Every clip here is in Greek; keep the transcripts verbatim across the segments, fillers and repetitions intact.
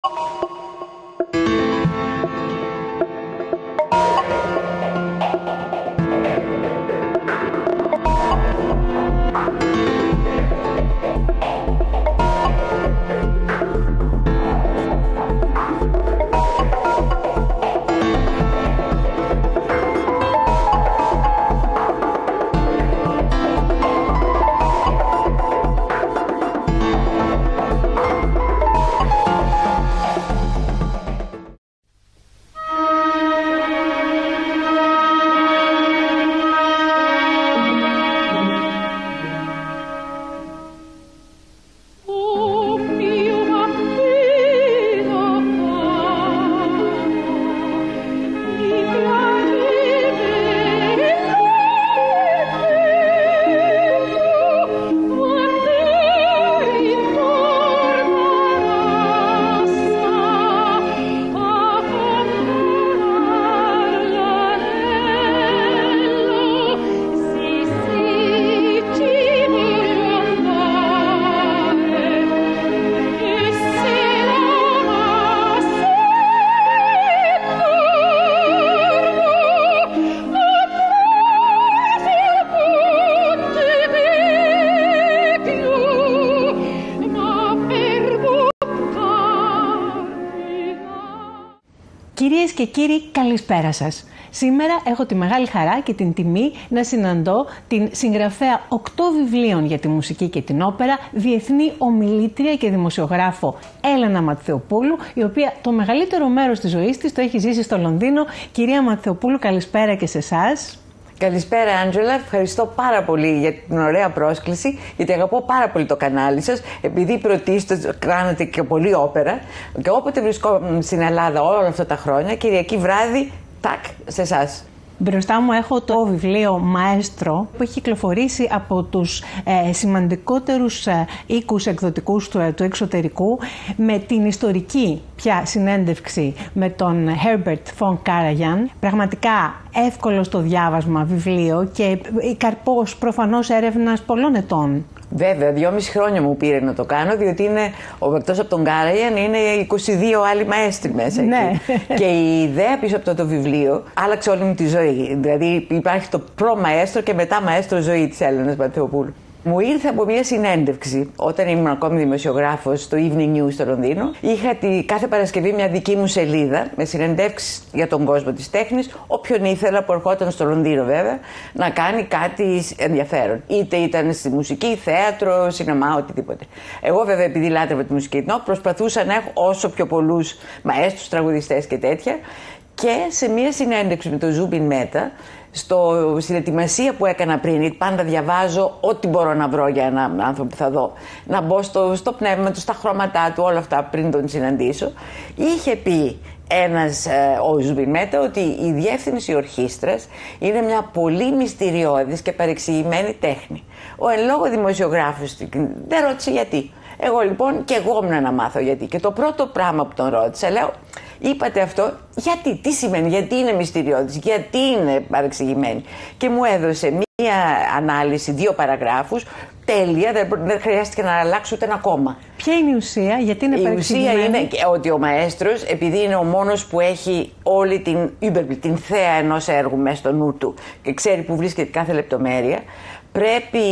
Κυρίες και κύριοι, καλησπέρα σας. Σήμερα έχω τη μεγάλη χαρά και την τιμή να συναντώ την συγγραφέα οκτώ βιβλίων για τη μουσική και την όπερα, διεθνή ομιλήτρια και δημοσιογράφο Έλενα Ματθεοπούλου, η οποία το μεγαλύτερο μέρος της ζωής της το έχει ζήσει στο Λονδίνο. Κυρία Ματθεοπούλου, καλησπέρα και σε εσάς. Καλησπέρα, Άντζελα. Ευχαριστώ πάρα πολύ για την ωραία πρόσκληση, γιατί αγαπώ πάρα πολύ το κανάλι σας, επειδή πρωτίστως κάνετε και πολύ όπερα. Και όποτε βρισκόμουν στην Ελλάδα όλα αυτά τα χρόνια, Κυριακή βράδυ, τάκ, σε εσάς. Μπροστά μου έχω το βιβλίο «Μαέστρο» που έχει κυκλοφορήσει από τους ε, σημαντικότερους ε, οίκους εκδοτικούς του, ε, του εξωτερικού, με την ιστορική πια συνέντευξη με τον Herbert von Karajan. Πραγματικά εύκολο στο διάβασμα βιβλίο και καρπός προφανώς έρευνας πολλών ετών. Βέβαια, δυόμιση χρόνια μου πήρε να το κάνω, διότι είναι, εκτός από τον Κάραγιαν είναι είκοσι δύο άλλοι μαέστροι μέσα ναι. εκεί. Και η ήμουν πίσω από το, το βιβλίο άλλαξε όλη μου τη ζωή. Δηλαδή υπάρχει το προ-μαέστρο και μετά μαέστρο ζωή της Έλενας Ματθεοπούλου. Μου ήρθε από μια συνέντευξη όταν ήμουν ακόμη δημοσιογράφος στο Evening News στο Λονδίνο. Είχα τη, κάθε Παρασκευή μια δική μου σελίδα με συνεντεύξεις για τον κόσμο της τέχνης, όποιον ήθελα που ερχόταν στο Λονδίνο βέβαια να κάνει κάτι ενδιαφέρον. Είτε ήταν στη μουσική, θέατρο, σινεμά, οτιδήποτε. Εγώ βέβαια, επειδή λάτρευα τη μουσική, προσπαθούσα να έχω όσο πιο πολλούς μαέστρους, τραγουδιστές και τέτοια. Και σε μια συνέντευξη με τον Ζούμπιν Μέτα, στο, στην ετοιμασία που έκανα πριν, πάντα διαβάζω ό,τι μπορώ να βρω για έναν άνθρωπο που θα δω, να μπω στο, στο πνεύμα του, στα χρώματά του, όλα αυτά πριν τον συναντήσω. Είχε πει ένας, ε, ο Ζούμπιν Μέτα, ότι η διεύθυνση ορχήστρας είναι μια πολύ μυστηριώδης και παρεξηγημένη τέχνη. Ο εν λόγω δημοσιογράφος δεν ρώτησε γιατί. Εγώ λοιπόν και εγώ ήμουν να μάθω γιατί. Και το πρώτο πράγμα που τον ρώτησα, λέω, είπατε αυτό, γιατί, τι σημαίνει, γιατί είναι μυστηριώδης, γιατί είναι παρεξηγημένη. Και μου έδωσε μία ανάλυση, δύο παραγράφους, τέλεια, δεν, δεν χρειάστηκε να αλλάξω ούτε ένα κόμμα. Ποια είναι η ουσία, γιατί είναι η παρεξηγημένη? Η ουσία είναι ότι ο μαέστρος, επειδή είναι ο μόνος που έχει όλη την, την θέα ενός έργου μέσα στο νου του και ξέρει που βρίσκεται κάθε λεπτομέρεια, πρέπει,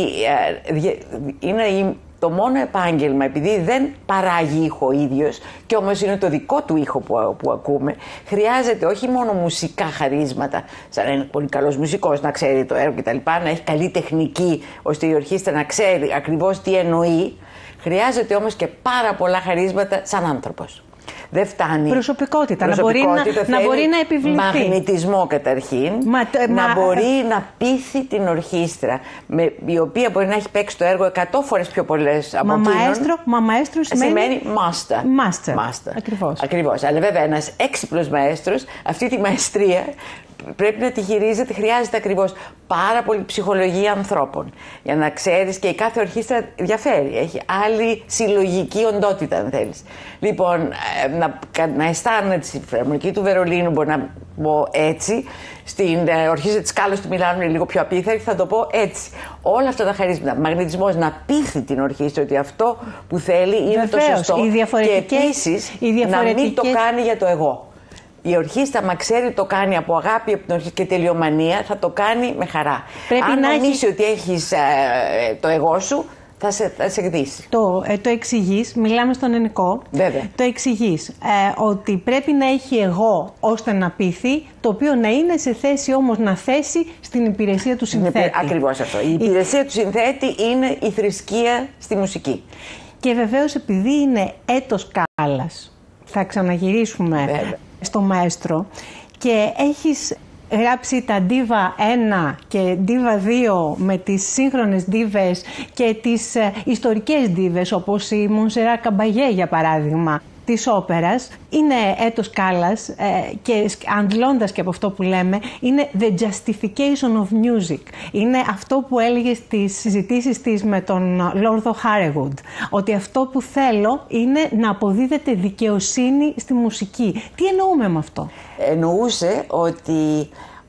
είναι το μόνο επάγγελμα, επειδή δεν παράγει ήχο ο ίδιος και όμως είναι το δικό του ήχο που, που ακούμε, χρειάζεται όχι μόνο μουσικά χαρίσματα, σαν να είναι πολύ καλός μουσικός, να ξέρει το έργο κτλ., να έχει καλή τεχνική ώστε η ορχήστρα να ξέρει ακριβώς τι εννοεί, χρειάζεται όμως και πάρα πολλά χαρίσματα σαν άνθρωπος. Δεν φτάνει. Προσωπικότητα, προσωπικότητα να, μπορεί να, να μπορεί να επιβληθεί. Μαγνητισμό καταρχήν. Μα, να μα... μπορεί να πείθει την ορχήστρα, με, η οποία μπορεί να έχει παίξει το έργο εκατό φορές πιο πολλές από εκείνον. Μαέστρο, μα μαέστρο σημαίνει... σημαίνει master. Master. master. Ακριβώς. Ακριβώς. Αλλά βέβαια ένας έξυπνος μαέστρος, αυτή τη μαεστρία πρέπει να τη χειρίζεται, χρειάζεται ακριβώς πάρα πολύ ψυχολογία ανθρώπων. Για να ξέρεις, και η κάθε ορχήστρα διαφέρει. Έχει άλλη συλλογική οντότητα, αν θέλεις. Λοιπόν, να, να αισθάνεται στη Φιλαρμονική του Βερολίνου, μπορεί να πω έτσι. Στην ε, ορχήστρα της Σκάλας του Μιλάνου είναι λίγο πιο απίθαρη, θα το πω έτσι. Όλα αυτά τα χαρίσματα. Μαγνητισμός να πείθει την ορχήστρα ότι αυτό που θέλει είναι Βεβαίως, το σωστό. Και επίσης να μην το κάνει για το εγώ. Η ορχήστρα, μα ξέρει, το κάνει από αγάπη από την ορχήστρα και τελειομανία, θα το κάνει με χαρά. Πρέπει αν να νομίσει έχει... ότι έχεις ε, το εγώ σου, θα σε, θα σε εκδίσει. Το, ε, το εξηγείς, μιλάμε στον ελληνικό. Βέβαια. Το εξηγείς ε, ότι πρέπει να έχει εγώ ώστε να πείθει, το οποίο να είναι σε θέση όμως να θέσει στην υπηρεσία του συνθέτη. Ακριβώς αυτό. Η υπηρεσία η... του συνθέτη είναι η θρησκεία στη μουσική. Και βεβαίως επειδή είναι έτος Κάλλας, θα ξαναγυρίσουμε Βέβαια. στο μαέστρο και έχεις γράψει τα Diva ένα και Diva δύο με τις σύγχρονες δίβες και τις ε, ιστορικές δίβες όπως η Μονσερά Καμπαγέ για παράδειγμα της όπερας. Είναι έτος Κάλλας ε, και αντλώντας και από αυτό που λέμε είναι the justification of music. Είναι αυτό που έλεγε στις συζητήσεις της με τον Λόρδο Χάρεγουντ, ότι αυτό που θέλω είναι να αποδίδεται δικαιοσύνη στη μουσική. Τι εννοούμε με αυτό? Εννοούσε ότι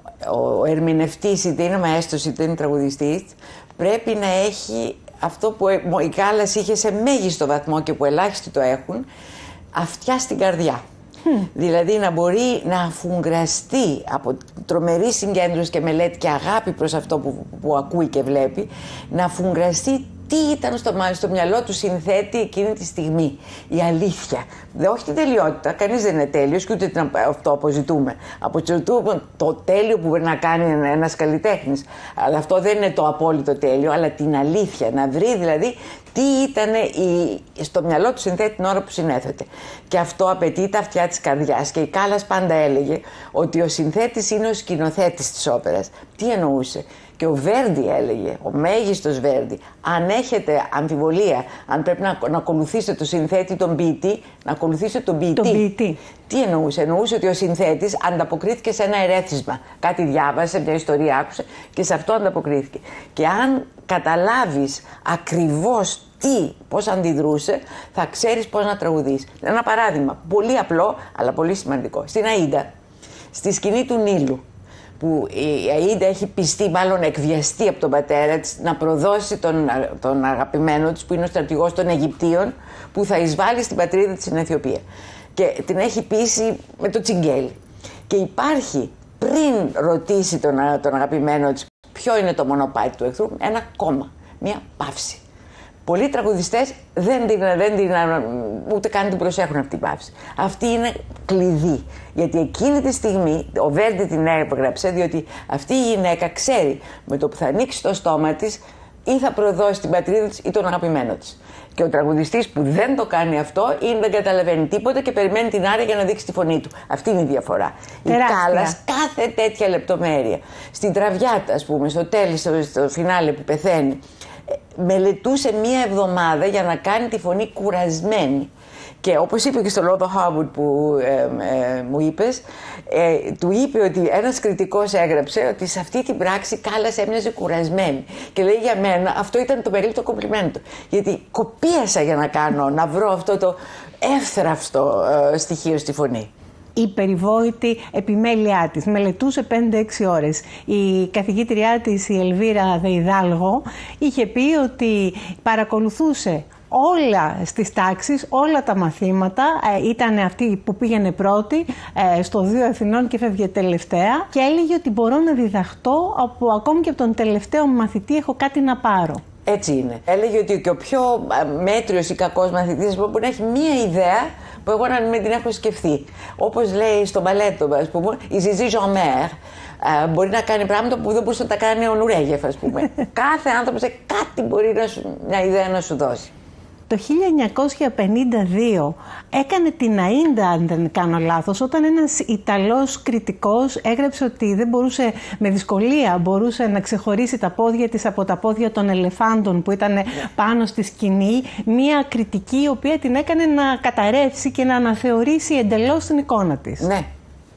ο ερμηνευτής, είτε είναι μαέστρος είτε είναι τραγουδιστής, πρέπει να έχει αυτό που η Κάλλας είχε σε μέγιστο βαθμό και που ελάχιστοι το έχουν, αυτιά στην καρδιά. Mm. Δηλαδή να μπορεί να αφουγκραστεί από τρομερή συγκέντρωση και μελέτη και αγάπη προς αυτό που, που ακούει και βλέπει, να αφουγκραστεί τι ήταν στο, στο μυαλό του συνθέτη εκείνη τη στιγμή. Η αλήθεια. Δε, όχι την τελειότητα. Κανείς δεν είναι τέλειος και ούτε αυτό αποζητούμε. Αποζητούμε το τέλειο που μπορεί να κάνει ένας καλλιτέχνης. Αλλά αυτό δεν είναι το απόλυτο τέλειο, αλλά την αλήθεια. Να βρει δηλαδή τι ήταν η, στο μυαλό του συνθέτη την ώρα που συνέθετε. Και αυτό απαιτεί τα αυτιά της καρδιάς. Και η Κάλλας πάντα έλεγε ότι ο συνθέτης είναι ο σκηνοθέτης της όπερας. Τι εννοούσε? Και ο Βέρντι έλεγε, ο μέγιστος Βέρντι, αν έχετε αμφιβολία, αν πρέπει να, να ακολουθήσετε το συνθέτη τον ποιητή, να ακολουθήσετε τον ποιητή. Τον ποιητή. Τι εννοούσε? Εννοούσε ότι ο συνθέτης ανταποκρίθηκε σε ένα ερέθισμα. Κάτι διάβασε, μια ιστορία άκουσε και σε αυτό ανταποκρίθηκε. Και αν καταλάβεις ακριβώς τι, πώς αντιδρούσε, θα ξέρεις πώς να τραγουδείς. Ένα παράδειγμα, πολύ απλό, αλλά πολύ σημαντικό. Στην Αΐντα, στη σκηνή του Νείλου, που η Αΐντα έχει πιστεί, μάλλον εκβιαστεί από τον πατέρα της, να προδώσει τον, τον αγαπημένο της, που είναι ο στρατηγός των Αιγυπτίων, που θα εισβάλλει στην πατρίδα της στην Αιθιοπία. Και την έχει πείσει με το τσιγκέλι. Και υπάρχει, πριν ρωτήσει τον, τον αγαπημένο της ποιο είναι το μονοπάτι του εχθρού, ένα κόμμα, μια παύση. Πολλοί τραγουδιστές δεν την, δεν την, ούτε καν την προσέχουν αυτή την παύση. Αυτή είναι κλειδί. Γιατί εκείνη τη στιγμή ο Βέρντι την έγραψε, διότι αυτή η γυναίκα ξέρει με το που θα ανοίξει το στόμα της ή θα προδώσει την πατρίδα της ή τον αγαπημένο της. Και ο τραγουδιστής που δεν το κάνει αυτό ή δεν καταλαβαίνει τίποτα και περιμένει την άρια για να δείξει τη φωνή του. Αυτή είναι η διαφορά. Τεράστια. Η Κάλλας κάθε τέτοια λεπτομέρεια. Στην Τραβιάτα, ας πούμε, στο τέλος, στο, στο φινάλε που πεθαίνει, μελετούσε μία εβδομάδα για να κάνει τη φωνή κουρασμένη. Και όπως είπε και στο Λόρδο Χάρεγουντ που ε, ε, μου είπες, ε, του είπε ότι ένας κριτικός έγραψε ότι σε αυτή την πράξη Κάλλας έμοιαζε κουρασμένη. Και λέει για μένα αυτό ήταν το περίπτωτο κομπλιμέντο. Γιατί κοπίασα για να κάνω, να βρω αυτό το εύθραυστο ε, στοιχείο στη φωνή. Η περιβόητη επιμέλειά της. Μελετούσε πέντε έξι ώρες. Η καθηγήτριά της, η Ελβίρα Δεϊδάλγο, είχε πει ότι παρακολουθούσε όλα στις τάξεις, όλα τα μαθήματα. Ε, ήταν αυτή που πήγαινε πρώτη ε, στο δύο Αθηνών και φεύγε τελευταία και έλεγε ότι μπορώ να διδαχτώ από, ακόμη και από τον τελευταίο μαθητή έχω κάτι να πάρω. Έτσι είναι. Έλεγε ότι και ο πιο μέτριος ή κακός μαθητής μπορεί να έχει μία ιδέα που εγώ να μην την έχω σκεφτεί. Όπως λέει στο μπαλέτο, ας πούμε, η Ζιζί Ζομέρ μπορεί να κάνει πράγματα που δεν μπορούσε να τα κάνει ο Νουρέγεφ, ας πούμε. Κάθε άνθρωπος κάτι μπορεί να σου, μια ιδέα να σου δώσει. Το χίλια εννιακόσια πενήντα δύο έκανε την Αΐντα, αν δεν κάνω λάθος, όταν ένας Ιταλός κριτικός έγραψε ότι δεν μπορούσε, με δυσκολία μπορούσε να ξεχωρίσει τα πόδια της από τα πόδια των ελεφάντων που ήταν πάνω στη σκηνή, μία κριτική η οποία την έκανε να καταρρεύσει και να αναθεωρήσει εντελώς την εικόνα της. Ναι.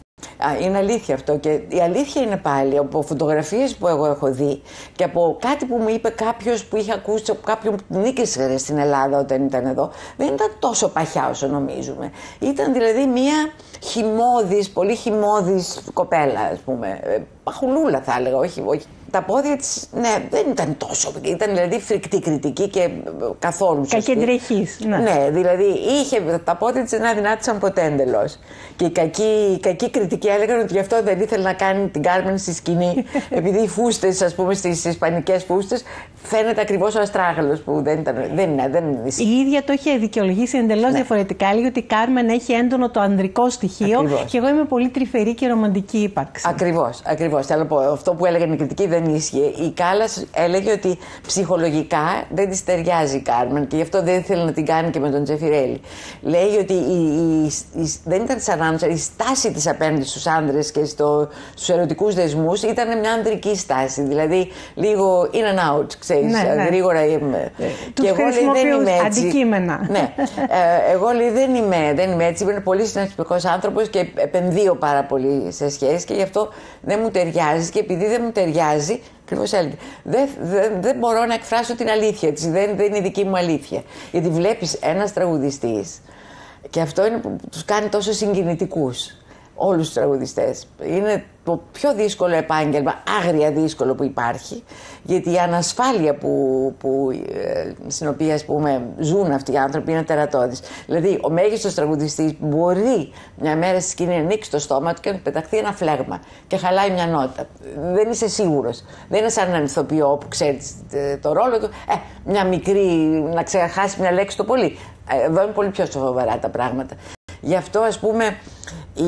Είναι αλήθεια αυτό. Και η αλήθεια είναι πάλι από φωτογραφίες που εγώ έχω δει και από κάτι που μου είπε κάποιος που είχε ακούσει από κάποιον που νίκησε στην Ελλάδα όταν ήταν εδώ, δεν ήταν τόσο παχιά όσο νομίζουμε. Ήταν δηλαδή μια χυμώδης, πολύ χυμώδης κοπέλα, ας πούμε. Παχουλούλα θα έλεγα, όχι, όχι. Τα πόδια της, ναι, δεν ήταν τόσο. Ήταν δηλαδή φρικτή κριτική και καθόλου σωστή. Κακεντρεχής, ναι. Ναι, δηλαδή είχε, τα πόδια της δεν αδυνάτησαν ποτέ εντελώς. Και οι κακοί, οι κακοί κριτικοί έλεγαν ότι γι' αυτό δεν ήθελε να κάνει την Κάρμεν στη σκηνή, επειδή οι φούστες, ας πούμε, στις ισπανικές φούστες, φαίνεται ακριβώς ο αστράγαλος που δεν ήταν. Δεν είναι, δεν είναι. Η ίδια το είχε δικαιολογήσει εντελώς ναι. διαφορετικά. Έλεγε ότι η Κάρμεν έχει έντονο το ανδρικό στοιχείο ακριβώς. Και εγώ είμαι πολύ τρυφερή και ρομαντική ύπαρξη. Ακριβώς, ακριβώς. Θέλω να πω, αυτό που έλεγαν οι κριτικοί δεν ίσχυε. Η Κάλλας έλεγε ότι ψυχολογικά δεν της ταιριάζει η Κάρμεν και γι' αυτό δεν ήθελε να την κάνει και με τον Τζεφιρέλη. Λέει ότι η, η, η, δεν ήταν σαν άντρα, η στάση της απέναντι στους άντρες και στο, στους ερωτικούς δεσμούς ήταν μια ανδρική στάση. Δηλαδή λίγο in and out, ξέρεις, ναι, ναι. γρήγορα. Ναι. Τους χρησιμοποιούν αντικείμενα. Ναι. ε, εγώ λέει δεν είμαι, δεν είμαι έτσι. Είμαι πολύ συναισθηματικός άνθρωπος και επενδύω πάρα πολύ σε σχέσεις και γι' αυτό δεν μου ταιριάζει και επειδή δεν μου ταιριάζει. Ακριβώς έλεγε. Δεν, δεν, δεν μπορώ να εκφράσω την αλήθεια της. Δεν, δεν είναι η δική μου αλήθεια. Γιατί βλέπεις ένας τραγουδιστής και αυτό είναι που τους κάνει τόσο συγκινητικούς. Όλους τους τραγουδιστές. Είναι το πιο δύσκολο επάγγελμα, άγρια δύσκολο που υπάρχει, γιατί η ανασφάλεια που, που, ε, στην οποία ας πούμε, ζουν αυτοί οι άνθρωποι είναι τερατώδης. Δηλαδή, ο μέγιστος τραγουδιστής μπορεί μια μέρα στη σκηνή να ανοίξει το στόμα του και να πεταχθεί ένα φλέγμα και χαλάει μια νότα. Δεν είσαι σίγουρος. Δεν είναι σαν έναν ηθοποιό που ξέρει το ρόλο του. Ε, μια μικρή, να ξεχάσει μια λέξη το πολύ. Εδώ είναι πολύ πιο σοβαρά τα πράγματα. Γι' αυτό, ας πούμε, η,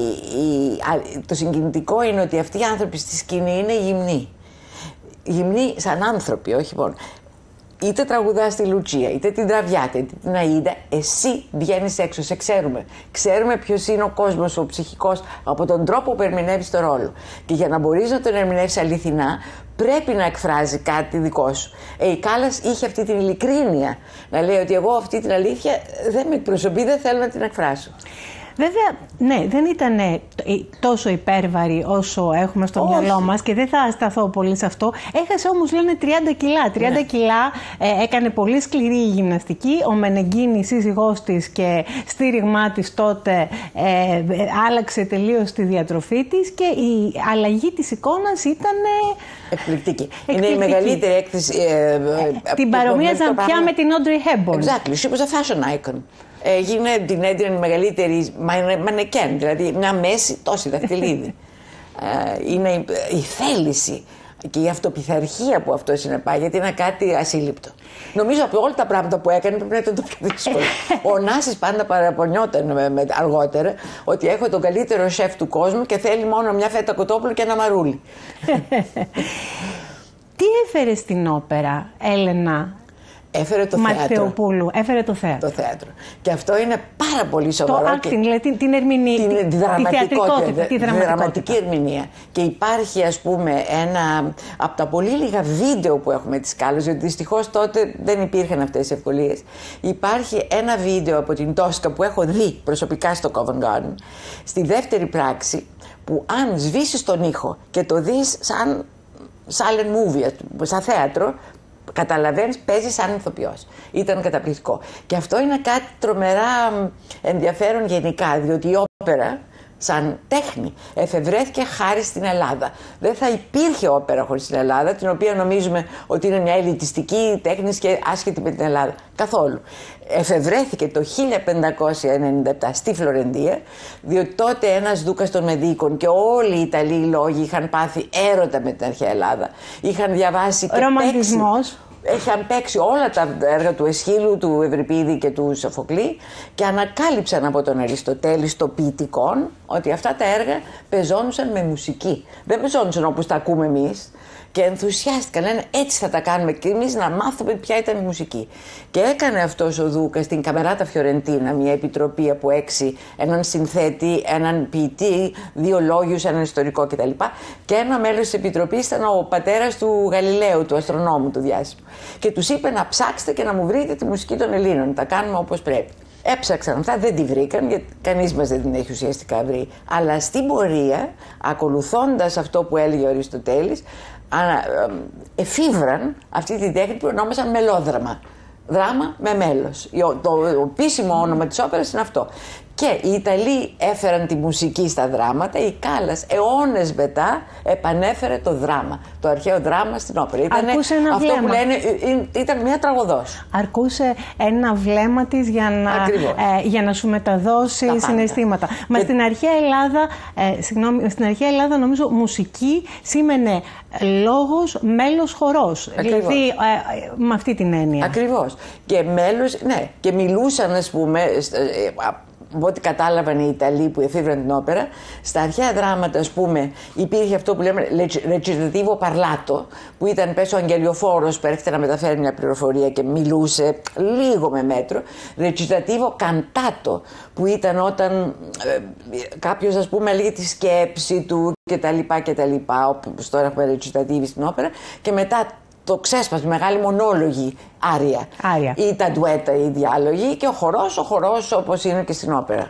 η, το συγκινητικό είναι ότι αυτοί οι άνθρωποι στη σκηνή είναι γυμνοί. Γυμνοί σαν άνθρωποι, όχι μόνο. Είτε τραγουδάς τη Λουτσία, είτε την Τραβιάτα, είτε την Αΐντα, εσύ βγαίνεις έξω, σε ξέρουμε. Ξέρουμε ποιος είναι ο κόσμος, ο ψυχικός, από τον τρόπο που ερμηνεύεις το ρόλο. Και για να μπορείς να τον ερμηνεύσεις αληθινά, πρέπει να εκφράζει κάτι δικό σου. Ε, η Κάλλας είχε αυτή την ειλικρίνεια να λέει ότι εγώ αυτή την αλήθεια δεν με εκπροσωπεί, δεν θέλω να την εκφράσω. Βέβαια, ναι, δεν ήταν τόσο υπέρβαρη όσο έχουμε στο Όχι. μυαλό μας και δεν θα σταθώ πολύ σε αυτό. Έχασε όμως, λένε, τριάντα κιλά. τριάντα ναι. κιλά, ε, έκανε πολύ σκληρή γυμναστική. Ο Μενεγκίνη, σύζυγός της και στήριγμά της τότε, ε, άλλαξε τελείως τη διατροφή της και η αλλαγή της εικόνας ήταν εκπληκτική. Είναι η μεγαλύτερη έκθεση. Ε, ε, την παρομοίαζαν πια με την Audrey Hepburn. Exactly. She was a fashion icon. Έγινε την έντρενη μεγαλύτερη μανεκέν, δηλαδή μια μέση τόση δαχτυλίδη. ε, είναι η, η θέληση και η αυτοπιθαρχία που αυτό συνεπάγεται είναι κάτι ασύλληπτο. Νομίζω από όλα τα πράγματα που έκανε πρέπει να ήταν το πιο δύσκολο. Ο Νάσης πάντα παραπονιόταν με, με, αργότερα ότι έχω τον καλύτερο σεφ του κόσμου και θέλει μόνο μια φέτα κοτόπουλο και ένα μαρούλι. Τι έφερε στην όπερα, Έλενα Έφερε το Ματθεοπούλου, θέατρο. Έφερε το θέατρο. Το θέατρο. Και αυτό είναι πάρα πολύ σοβαρό. Το acting, και... δηλαδή την, την ερμηνεία, την, την, τη θεατρικότητα, τη δραματική ερμηνεία. Και υπάρχει, ας πούμε, ένα από τα πολύ λίγα βίντεο που έχουμε της Κάλλας, γιατί δυστυχώς τότε δεν υπήρχαν αυτές οι ευκολίες. Υπάρχει ένα βίντεο από την Τόσκα που έχω δει προσωπικά στο Covent Garden, στη δεύτερη πράξη, που αν σβήσεις τον ήχο και το δεις σαν silent movie, σαν θέατρο, καταλαβαίνεις, παίζει σαν ηθοποιός. Ήταν καταπληκτικό. Και αυτό είναι κάτι τρομερά ενδιαφέρον γενικά, διότι η όπερα, σαν τέχνη, εφευρέθηκε χάρη στην Ελλάδα. Δεν θα υπήρχε όπερα χωρίς την Ελλάδα, την οποία νομίζουμε ότι είναι μια ελιτιστική τέχνη και άσχετη με την Ελλάδα. Καθόλου. Εφευρέθηκε το χίλια πεντακόσια ενενήντα επτά στη Φλωρεντία, διότι τότε ένας δούκας των Μεδίκων και όλοι οι Ιταλοί λόγοι είχαν πάθει έρωτα με την αρχαία Ελλάδα. Είχαν διαβάσει και ρομαντισμός. Είχαν παίξει όλα τα έργα του Εσχύλου, του Ευρυπίδη και του Σοφοκλή και ανακάλυψαν από τον Αριστοτέλη στο ποιητικόν ότι αυτά τα έργα πεζόντουσαν με μουσική. Δεν πεζόντουσαν όπως τα ακούμε εμείς. Και ενθουσιάστηκαν, λένε έτσι θα τα κάνουμε και εμείς να μάθουμε ποια ήταν η μουσική. Και έκανε αυτός ο Δούκας στην Καμεράτα Φιωρεντίνα μια επιτροπή από έξι, έναν συνθέτη, έναν ποιητή, δύο λόγιους, έναν ιστορικό κτλ. Και ένα μέλος της επιτροπής ήταν ο πατέρας του Γαλιλαίου, του αστρονόμου του διάσημου. Και τους είπε να ψάξετε και να μου βρείτε τη μουσική των Ελλήνων, τα κάνουμε όπως πρέπει. Έψαξαν αυτά, δεν τη βρήκαν, γιατί κανείς μας δεν την έχει ουσιαστικά βρει. Αλλά στην πορεία, ακολουθώντας αυτό που έλεγε ο Αριστοτέλης, εφήβραν αυτή την τέχνη που ονόμασαν μελόδραμα. Δράμα με μέλος. Το επίσημο όνομα της όπερας είναι αυτό. Και οι Ιταλοί έφεραν τη μουσική στα δράματα, η Κάλλας αιώνες μετά επανέφερε το δράμα, το αρχαίο δράμα στην όπερα. Ήτανε αυτό βλέμμα. Που λένε, ήταν μια τραγωδός. Αρκούσε ένα βλέμμα της για να, ε, για να σου μεταδώσει συναισθήματα. Μα και... στην αρχαία Ελλάδα, ε, συγγνώμη, στην αρχαία Ελλάδα νομίζω μουσική σήμαινε λόγος, μέλος, χορός. Ακριβώς. Δηλαδή ε, ε, με αυτή την έννοια. Ακριβώς. Και μέλος, ναι, και μιλούσαν, ας πούμε, ε, από ό,τι κατάλαβαν οι Ιταλοί που εφήβραν την όπερα, στα αρχαία δράματα, ας πούμε, υπήρχε αυτό που λέμε recitativo parlato, που ήταν πες ο αγγελιοφόρος που έρχεται να μεταφέρει μια πληροφορία και μιλούσε λίγο με μέτρο. Recitativo cantato, που ήταν όταν ε, κάποιος, ας πούμε, έλεγε τη σκέψη του κτλ. κτλ. Όπως τώρα έχουμε recitativi στην όπερα, και μετά το ξέσπασμα, μεγάλη μονόλογη, άρια. άρια. Ή τα ντουέτα, οι διάλογοι, και ο χορός, ο χορός όπως είναι και στην όπερα.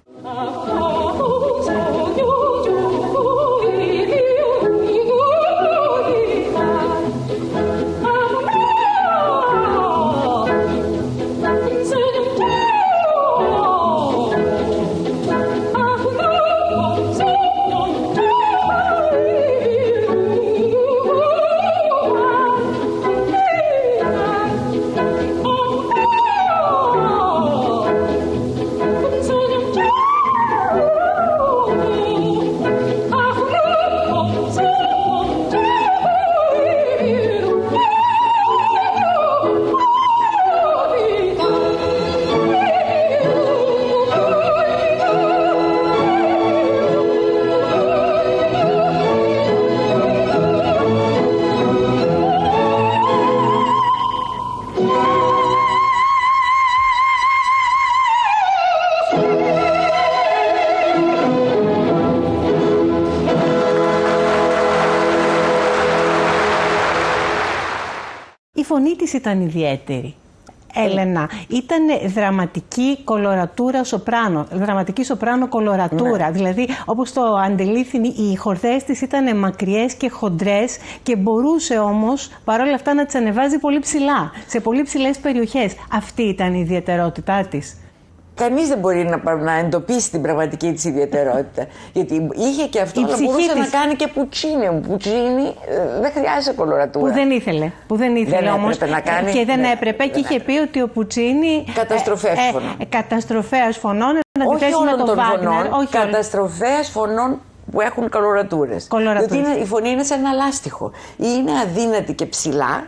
Η φωνή της ήταν ιδιαίτερη. Έλενα, ήταν δραματική κολορατούρα σοπράνο, δραματική σοπράνο κολορατούρα. Ναι. Δηλαδή, όπως το αντελήφθη, οι χορδές της ήταν μακριές και χοντρές και μπορούσε όμως παρόλα αυτά να τις ανεβάζει πολύ ψηλά, σε πολύ ψηλές περιοχές. Αυτή ήταν η ιδιαιτερότητά της. Κανείς δεν μπορεί να, να εντοπίσει την πραγματική της ιδιαιτερότητα. Γιατί είχε και αυτό, αλλά μπορούσε της... να κάνει και πουτσίνι. Ο Πουτσίνι ε, δεν χρειάζεται κολορατούρα. Που δεν ήθελε. Που δεν ήθελε δεν όμως. Να κάνει, και δεν ναι, έπρεπε. Και είχε πει ότι ο Πουτσίνι. Καταστροφέας ε, φωνών. Ε, καταστροφέας φωνών. Να όχι όλων με των Βάγνερ, φωνών. Όχι καταστροφέας φωνών που έχουν κολορατούρες. Κολορατούρες. Γιατί είναι, η φωνή είναι σαν ένα λάστιχο. Ή είναι αδύνατη και ψηλά,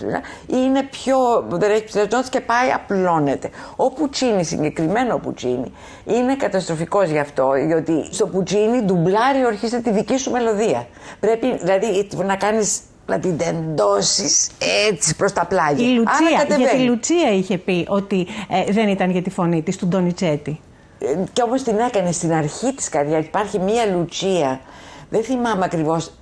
ή είναι πιο. Δεν έχει ψηλά και πάει, απλώνεται. Ο Πουτσίνι, συγκεκριμένο ο Πουτσίνι, είναι καταστροφικός γι' αυτό, γιατί στο Πουτσίνι ντουμπλάρει ο ορχήστρα τη δική σου μελωδία. Πρέπει δηλαδή να κάνεις. Να την τεντώσεις έτσι προς τα πλάγια. Η Λουτσία, για τη Λουτσία είχε πει ότι ε, δεν ήταν για τη φωνή της, του Ντονιτσέτη. Ε, και όμως την έκανε στην αρχή της καριέρας. Υπάρχει μία Λουτσία, δεν θυμάμαι ακριβώς,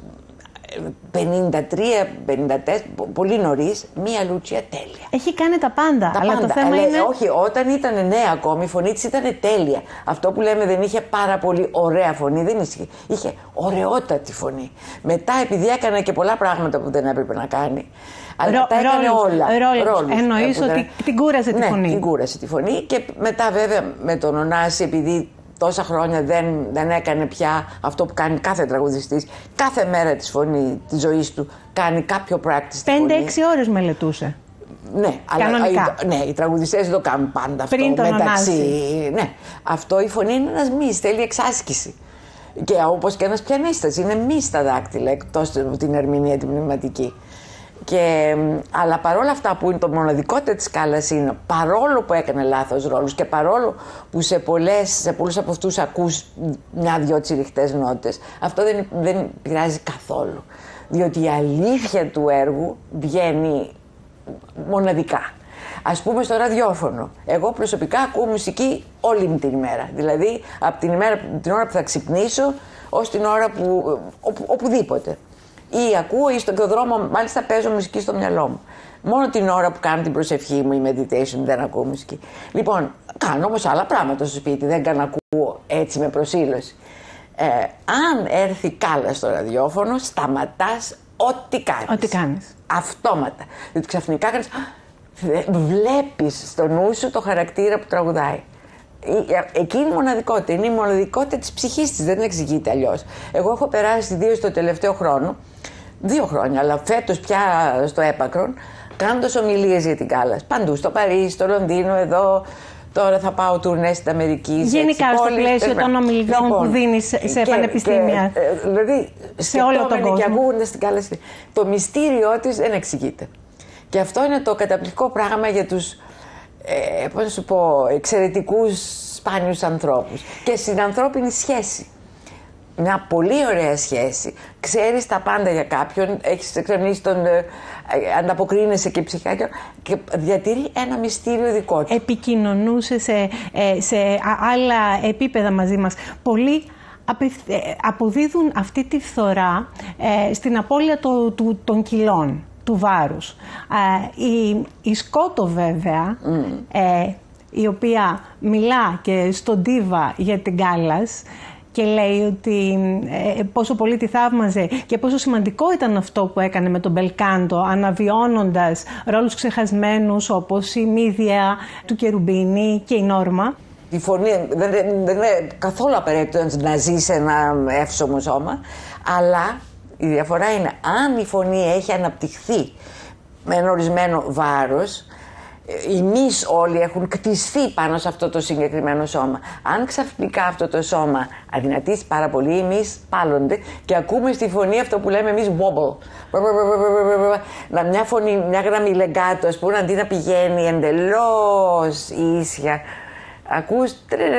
πενήντα τρία πενήντα τέσσερα, πολύ νωρίς, μία Λουτσία τέλεια. Έχει κάνει τα πάντα, τα αλλά πάντα. το θέμα αλλά, είναι... Όχι, όταν ήταν νέα ακόμη, η φωνή της ήταν τέλεια. Αυτό που λέμε δεν είχε πάρα πολύ ωραία φωνή, δεν είχε. Είχε ωραιότατη φωνή. Μετά, επειδή έκανε και πολλά πράγματα που δεν έπρεπε να κάνει, αλλά Ρο, τα έκανε ρόλους, όλα. Ρόλους. Εννοείς ότι δεν... την κούρασε τη ναι, φωνή. την κούρασε τη φωνή και μετά βέβαια με τον Ωνάση, επειδή τόσα χρόνια δεν, δεν έκανε πια αυτό που κάνει κάθε τραγουδιστής. Κάθε μέρα της φωνή, της ζωής του, κάνει κάποιο practice. Πέντε-έξι ώρες μελετούσε. Ναι, κανονικά. Αλλά, ναι, οι τραγουδιστές δεν το κάνουν πάντα αυτό. Πριν τον μεταξύ. Ωνάση. Ναι, αυτό η φωνή είναι ένας μυς, θέλει εξάσκηση. Και όπως και ένας πιανίστας, είναι μυς στα δάκτυλα, εκτός την ερμηνεία την πνευματική. Και, αλλά παρόλα αυτά που είναι το μοναδικότητα της Κάλλας είναι, παρόλο που έκανε λάθος ρόλους και παρόλο που σε, πολλές, σε πολλούς από αυτούς ακούς μια-δυο τσιριχτές νότες, αυτό δεν, δεν πειράζει καθόλου. Διότι η αλήθεια του έργου βγαίνει μοναδικά. Ας πούμε στο ραδιόφωνο. Εγώ προσωπικά ακούω μουσική όλη μου την ημέρα. Δηλαδή από την, ημέρα, την ώρα που θα ξυπνήσω ως την ώρα που. Οπου, οπουδήποτε. Ή ακούω ή στον δρόμο, μάλιστα παίζω μουσική στο μυαλό μου. Μόνο την ώρα που κάνω την προσευχή μου, η meditation, δεν ακούω μουσική. Λοιπόν, κάνω όμως άλλα πράγματα στο σπίτι, δεν κάνω ακούω έτσι με προσήλωση. Ε, αν έρθει κάλα στο ραδιόφωνο, σταματάς ό,τι κάνεις. Ό,τι κάνεις. Αυτόματα. Διότι ξαφνικά κάνεις, βλέπεις στο νου σου το χαρακτήρα που τραγουδάει. Εκείνη η μοναδικότητα, είναι η μοναδικότητα της ψυχής της, δεν εξηγείται αλλιώς. Εγώ έχω περάσει δύο στο τελευταίο χρόνο, δύο χρόνια, αλλά φέτος πια στο έπακρον, κάνοντας ομιλίες για την Κάλλας. Παντού, στο Παρίσι, στο Λονδίνο, εδώ. Τώρα θα πάω τουρνέ στην Αμερική. Γενικά στο πλαίσιο των ομιλιών λοιπόν, που δίνεις σε και, πανεπιστήμια. Και, δηλαδή, σε όλο τον κόσμο. Και ακούγοντας την Κάλλα, το μυστήριό της δεν εξηγείται. Και αυτό είναι το καταπληκτικό πράγμα για τους ε, πώς να σου πω, εξαιρετικούς σπάνιους ανθρώπους. Και στην ανθρώπινη σχέση. Μια πολύ ωραία σχέση. Ξέρεις τα πάντα για κάποιον, έχεις εξερευνήσει τον, ε, ανταποκρίνεσαι και ψυχικά και διατηρεί ένα μυστήριο δικό του. Επικοινωνούσε σε, σε άλλα επίπεδα μαζί μας. Πολλοί αποδίδουν αυτή τη φθορά ε, στην απώλεια το, του, των κιλών, του βάρους. Ε, η, η Σκότο βέβαια, mm. ε, η οποία μιλά και στον Diva για την Κάλλας, και λέει ότι ε, πόσο πολύ τη θαύμαζε και πόσο σημαντικό ήταν αυτό που έκανε με τον Μπελκάντο, αναβιώνοντας ρόλους ξεχασμένους όπως η Μύδια του Κερουμπίνη και η Νόρμα. Η φωνή δεν, δεν, δεν είναι καθόλου απαραίτητο να ζει σε ένα εύσωμο σώμα, αλλά η διαφορά είναι αν η φωνή έχει αναπτυχθεί με ένα ορισμένο βάρος, οι μυς όλοι έχουν κτιστεί πάνω σε αυτό το συγκεκριμένο σώμα. Αν ξαφνικά αυτό το σώμα αδυνατήσει πάρα πολύ, οι μυς πάλλονται και ακούμε στη φωνή αυτό που λέμε εμείς wobble. Να μια φωνή, μια γραμμή λεγκάτο, ας πούμε, αντί να πηγαίνει εντελώς ίσια, ακούς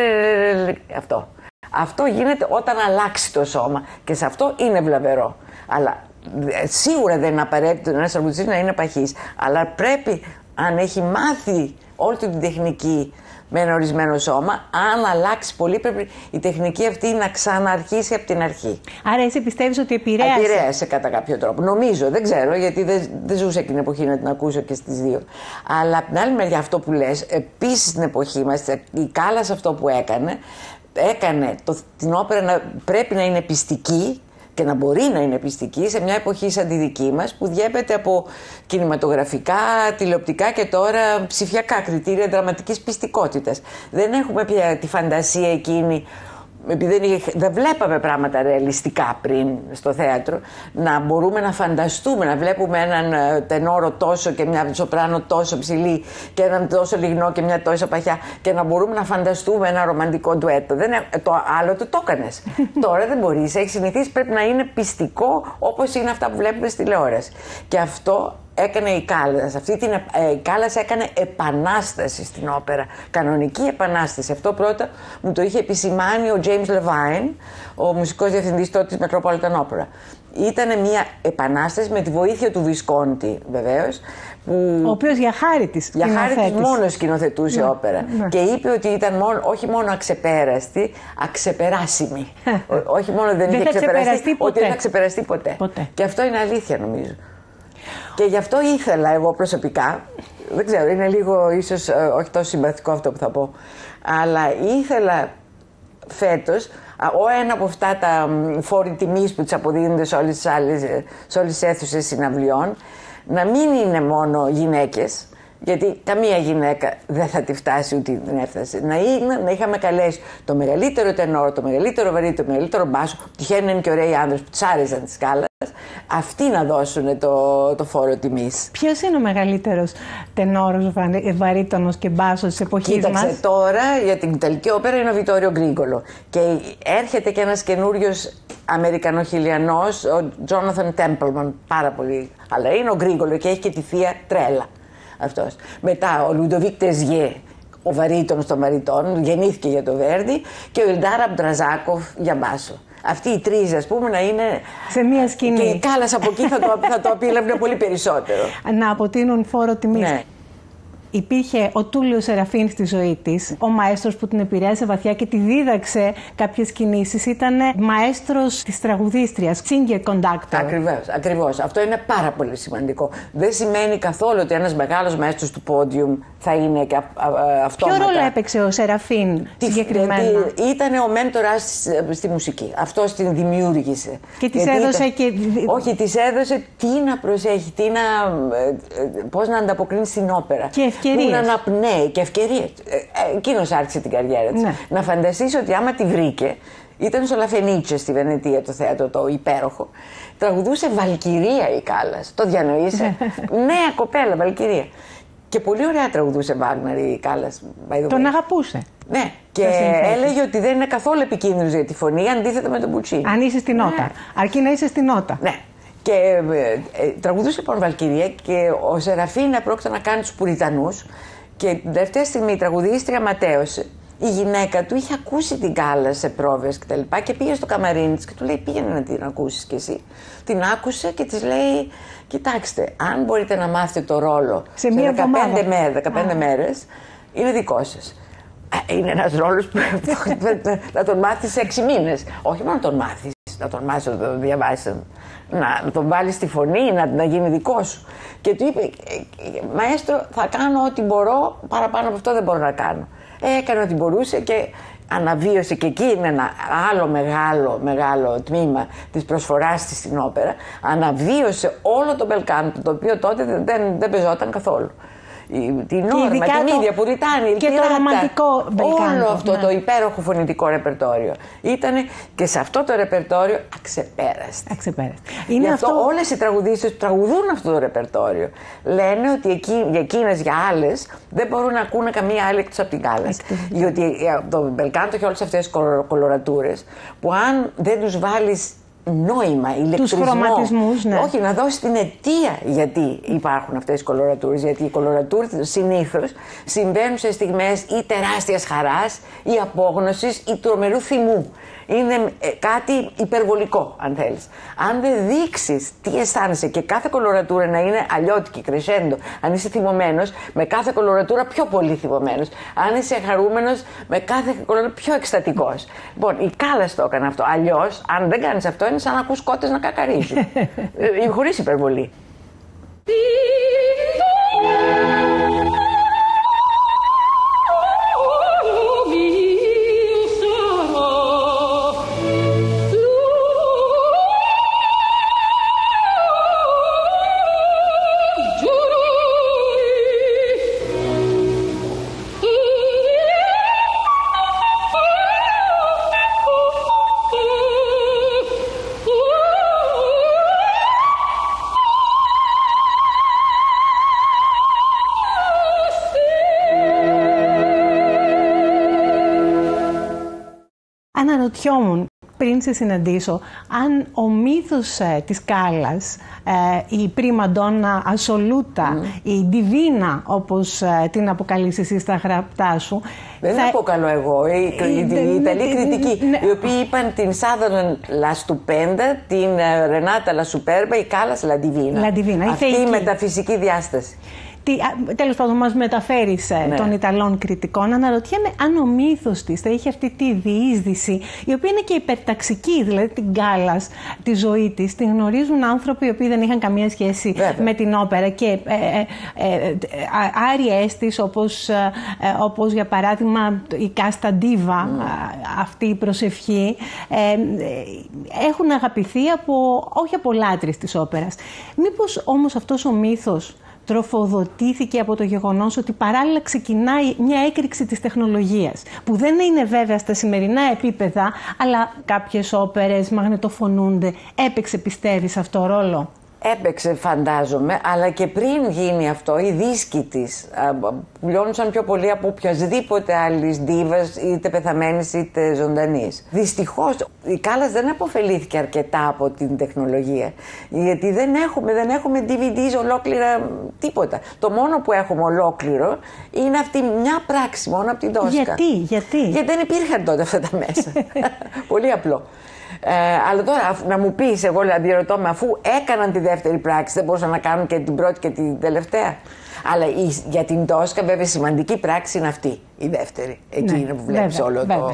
αυτό. Αυτό γίνεται όταν αλλάξει το σώμα και σε αυτό είναι βλαβερό. Αλλά σίγουρα δεν είναι απαραίτητο ένας τραγουδιστής να είναι παχής, αλλά πρέπει, αν έχει μάθει όλη την τεχνική με ένα ορισμένο σώμα, αν αλλάξει πολύ, πρέπει η τεχνική αυτή να ξαναρχίσει από την αρχή. Άρα εσύ πιστεύεις ότι επηρέασε. Επηρέασε κατά κάποιο τρόπο. Νομίζω, δεν ξέρω, γιατί δεν, δεν ζούσα εκείνη την εποχή να την ακούσω και στις δύο. Αλλά από την άλλη μεριά, αυτό που λες, επίσης στην εποχή μας, η Κάλλας αυτό που έκανε, έκανε το, την όπερα να πρέπει να είναι πιστική και να μπορεί να είναι πιστική σε μια εποχή σαν τη δική μας που διέπεται από κινηματογραφικά, τηλεοπτικά και τώρα ψηφιακά κριτήρια δραματικής πιστικότητας. Δεν έχουμε πια τη φαντασία εκείνη, επειδή δεν, είχε, δεν βλέπαμε πράγματα ρεαλιστικά πριν στο θέατρο, να μπορούμε να φανταστούμε, να βλέπουμε έναν τενόρο τόσο και μια σοπράνο τόσο ψηλή και έναν τόσο λιγνό και μια τόσο παχιά και να μπορούμε να φανταστούμε ένα ρομαντικό ντουέτο. Δεν, το άλλο το το έκανες. Τώρα δεν μπορείς, έχεις συνηθίσει, πρέπει να είναι πιστικό όπως είναι αυτά που βλέπουμε στη τηλεόραση. Και αυτό έκανε η Κάλλας. Αυτή την, ε, η Κάλλας έκανε επανάσταση στην όπερα. Κανονική επανάσταση. Αυτό πρώτα μου το είχε επισημάνει ο James Levine, ο μουσικός διευθυντής τότε της Metropolitan Opera. Ήταν μια επανάσταση με τη βοήθεια του Βισκόντι, βεβαίως. Που... Ο οποίος για χάρη της για χάρη της μόνο σκηνοθετούσε ναι, όπερα. Ναι. Και είπε ότι ήταν μόνο, όχι μόνο αξεπέραστη, αξεπεράσιμη. όχι μόνο δεν είχε ξεπεραστεί, ότι δεν θα ξεπεραστεί ποτέ. ποτέ. Και αυτό είναι αλήθεια, νομίζω. Και γι' αυτό ήθελα εγώ προσωπικά, δεν ξέρω, είναι λίγο ίσως όχι τόσο συμπαθητικό αυτό που θα πω, αλλά ήθελα φέτος, ο ένα από αυτά τα φόροι τιμής που τους αποδίδονται σε όλες τις άλλες, σε όλες τις αίθουσες συναυλιών, να μην είναι μόνο γυναίκες, γιατί καμία γυναίκα δεν θα τη φτάσει ούτε την έφτασε. Να, είναι, να είχαμε καλέσει το μεγαλύτερο τενόρο, το μεγαλύτερο βαρύ, το μεγαλύτερο μπάσο, τυχαίνουν είναι και ωραίοι άνδρες που τους άρεσαν τις Κάλλας, αυτοί να δώσουν το, το φόρο τιμής. Ποιος είναι ο μεγαλύτερος τενόρος, βαρύτονος και μπάσος της εποχής μας? Κοίταξε, τώρα για την Ιταλική όπερα είναι ο Βιτόριο Γκρίγκολο και έρχεται και ένας καινούριος Αμερικανοχιλιανός, ο Τζόναθαν Τέμπλμαν, πάρα πολύ, αλλά είναι ο Γκρίγκολο και έχει και τη θεία Τρέλα. Αυτός. Μετά ο Λουντοβίκ Τεζιέ, ο βαρύτονος των βαρυτών, γεννήθηκε για το Βέρντι, και ο Ιλντάρα Μπτραζάκοφ για μπάσο. Αυτοί οι τρεις, ας πούμε, να είναι σε μία σκηνή. Και η Κάλλας από εκεί θα το, θα το απείλαβε πολύ περισσότερο. Να αποτείνουν φόρο τιμής. Ναι. Υπήρχε ο Τούλιος Σεραφίν στη ζωή της, ο μαέστρος που την επηρέασε βαθιά και τη δίδαξε κάποιες κινήσεις. Ήταν μαέστρος της τραγουδίστριας, singer conductor. Ακριβώς, ακριβώς. Αυτό είναι πάρα πολύ σημαντικό. Δεν σημαίνει καθόλου ότι ένας μεγάλος μαέστρος του πόντιουμ θα είναι και αυτόματα. Ποιο ρόλο έπαιξε ο Σεραφίν συγκεκριμένα? Ήταν ο μέντορας στη μουσική. Αυτός την δημιούργησε. Και της έδωσε ήταν... και... Όχι, της έδωσε τι να προσέχει, τι να... πώς να ανταποκρίνει στην όπερα. Και ευκαιρίες. Πού να αναπνέει και ευκαιρίες. Εκείνος άρχισε την καριέρα της. Ναι. Να φανταστείς ότι άμα τη βρήκε, ήταν στο Λαφενίτσε στη Βενετία, το θέατρο το υπέροχο, τραγουδούσε Βαλκυρία η Κάλλας. Το διανοείσαι? Νέα κοπέλα, Βαλκυρία. Και πολύ ωραία τραγουδούσε Βάγνερ η Κάλλας. Τον αγαπούσε. Ναι, και έλεγε ότι δεν είναι καθόλου επικίνδυνος για τη φωνή, αντίθετα με τον Πουτσίνι. Αν είσαι στην νότα. Ναι. Αρκεί να είσαι στην νότα. Ναι. Και ε, ε, τραγουδούσε λοιπόν Βαλκυρία και ο Σεραφίν πρόκειται να κάνει τους Πουριτανούς και την τελευταία στιγμή η τραγουδίστρια ματέωσε. Η γυναίκα του είχε ακούσει την Κάλλα σε πρόβες και τα λοιπά και πήγε στο καμαρίνι της και του λέει πήγαινε να την ακούσεις κι εσύ. Την άκουσε και της λέει κοιτάξτε, αν μπορείτε να μάθετε το ρόλο σε, σε δεκαπέντε, μέρες, δεκαπέντε μέρες είναι δικό σας. Είναι ένας ρόλος που να τον μάθεις σε έξι μήνες. Όχι μόνο να τον μάθεις, να τον μάθεις, να τον διαβάσεις, να τον βάλεις στη φωνή, να, να γίνει δικό σου. Και του είπε, μαέστρο, θα κάνω ό,τι μπορώ, παραπάνω από αυτό δεν μπορώ να κάνω. Έκανε ό,τι μπορούσε και αναβίωσε και εκεί είναι ένα άλλο μεγάλο, μεγάλο τμήμα της προσφοράς της στην όπερα. Αναβίωσε όλο το μπελκάντο, το οποίο τότε δεν, δεν, δεν πεζόταν καθόλου. Την Νόρμα, την ίδια που Ριτάνη, και το ρομαντικό μπελκάντο. Όλο αυτό ναι. το υπέροχο φωνητικό ρεπερτόριο. Ήτανε και σε αυτό το ρεπερτόριο αξεπέραστη. Αξεπέραστη. Γι' αυτό, αυτό όλες οι τραγουδίστες που τραγουδούν αυτό το ρεπερτόριο λένε ότι εκεί, για εκείνες, για άλλες, δεν μπορούν να ακούνε καμία άλλη εκτός από την Κάλλας. Γιατί το μπελκάντο και όλες αυτές τις κολορατούρες που αν δεν τους βάλεις νόημα, ηλεκτρισμό. Τους χρωματισμούς, ναι. Όχι, να δώσει την αιτία γιατί υπάρχουν αυτές οι κολορατούρες. Γιατί οι κολορατούρες συνήθως συμβαίνουν σε στιγμές ή τεράστιας χαράς, ή απόγνωσης, ή τρομερού θυμού. Είναι ε, κάτι υπερβολικό, αν θέλεις. Αν δεν δείξεις τι αισθάνεσαι και κάθε κολορατούρα να είναι αλλιώτικη, κρεσέντο, αν είσαι θυμωμένος, με κάθε κολορατούρα πιο πολύ θυμωμένος. Αν είσαι χαρούμενος, με κάθε κολορατούρα πιο εκστατικός. Λοιπόν, η Κάλλας το έκανε αυτό. Αλλιώς, αν δεν κάνεις αυτό, είναι σαν να ακούς κότες να κακαρίζουν. ε, χωρίς υπερβολή. Αναρωτιόμουν πριν σε συναντήσω αν ο μύθος ε, της Κάλλας, ε, η πριμαντόνα ασολούτα, mm. η ντιβίνα όπως ε, την αποκαλείς εσύ στα γραπτά σου. Δεν θα... αποκαλώ εγώ, οι, οι, οι, οι Ιταλοί κριτικοί, ναι. οι οποίοι είπαν την Σάδερν La Stupenda, την Ρενάτα La Superba, η Κάλλας La Divina. La Divina. Αυτή η μεταφυσική διάσταση. Τι, τέλος πάντων μας μεταφέρεις ναι. των Ιταλών κριτικών. Αναρωτιέμαι αν ο μύθος της θα είχε αυτή τη διείσδυση, η οποία είναι και υπερταξική, δηλαδή την Κάλλας, τη ζωή της, την γνωρίζουν άνθρωποι οι οποίοι δεν είχαν καμία σχέση Βέβαια. με την όπερα και ε, ε, ε, άριές της, όπως, ε, όπως για παράδειγμα η Κάστα Ντίβα, mm. αυτή η προσευχή, ε, έχουν αγαπηθεί από, όχι από λάτρεις της όπερας. Μήπως όμως αυτός ο μύθος τροφοδοτήθηκε από το γεγονός ότι παράλληλα ξεκινάει μια έκρηξη της τεχνολογίας, που δεν είναι βέβαια στα σημερινά επίπεδα, αλλά κάποιες όπερες μαγνητοφωνούνται. Έπαιξε, πιστεύεις, αυτό ρόλο? Έπαιξε, φαντάζομαι, αλλά και πριν γίνει αυτό, οι δίσκοι της πουλιώνουσαν πιο πολύ από οποιασδήποτε άλλης ντίβας, είτε πεθαμένης είτε ζωντανής. Δυστυχώς, η Κάλλας δεν αποφελήθηκε αρκετά από την τεχνολογία, γιατί δεν έχουμε, δεν έχουμε ντι βι ντι ολόκληρα τίποτα. Το μόνο που έχουμε ολόκληρο είναι αυτή μια πράξη, μόνο από την Τόσκα. Γιατί, γιατί? Γιατί δεν υπήρχαν τότε αυτά τα μέσα. Πολύ απλό. Ε, αλλά τώρα να μου πεις, εγώ δηλαδή ρωτώ με, αφού έκαναν τη δεύτερη πράξη, δεν μπορούσαν να κάνουν και την πρώτη και την τελευταία. Αλλά η, για την Τόσκα, βέβαια, σημαντική πράξη είναι αυτή η δεύτερη. Εκείνη ναι, που βλέπεις όλο βέβαια. το.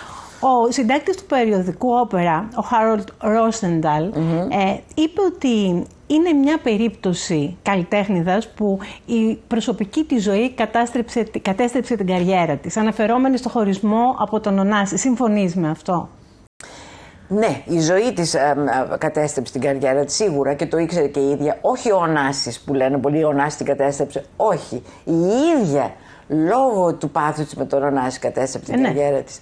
Ο συντάκτης του περιοδικού Όπερα, ο Χάρολντ Ρόσενταλ, mm-hmm. ε, είπε ότι είναι μια περίπτωση καλλιτέχνηδας που η προσωπική της ζωή κατέστρεψε, κατέστρεψε την καριέρα της, αναφερόμενη στο χωρισμό από τον Ωνάση. Συμφωνείς με αυτό? Ναι, η ζωή της ε, ε, κατέστρεψε την καριέρα της σίγουρα και το ήξερε και η ίδια. Όχι ο Ωνάσης που λένε πολλοί, ο Ωνάσης την κατέστρεψε. Όχι, η ίδια. Λόγω του πάθους της με τον Ωνάση κατέστρεψε την ε, ναι. καριέρα της.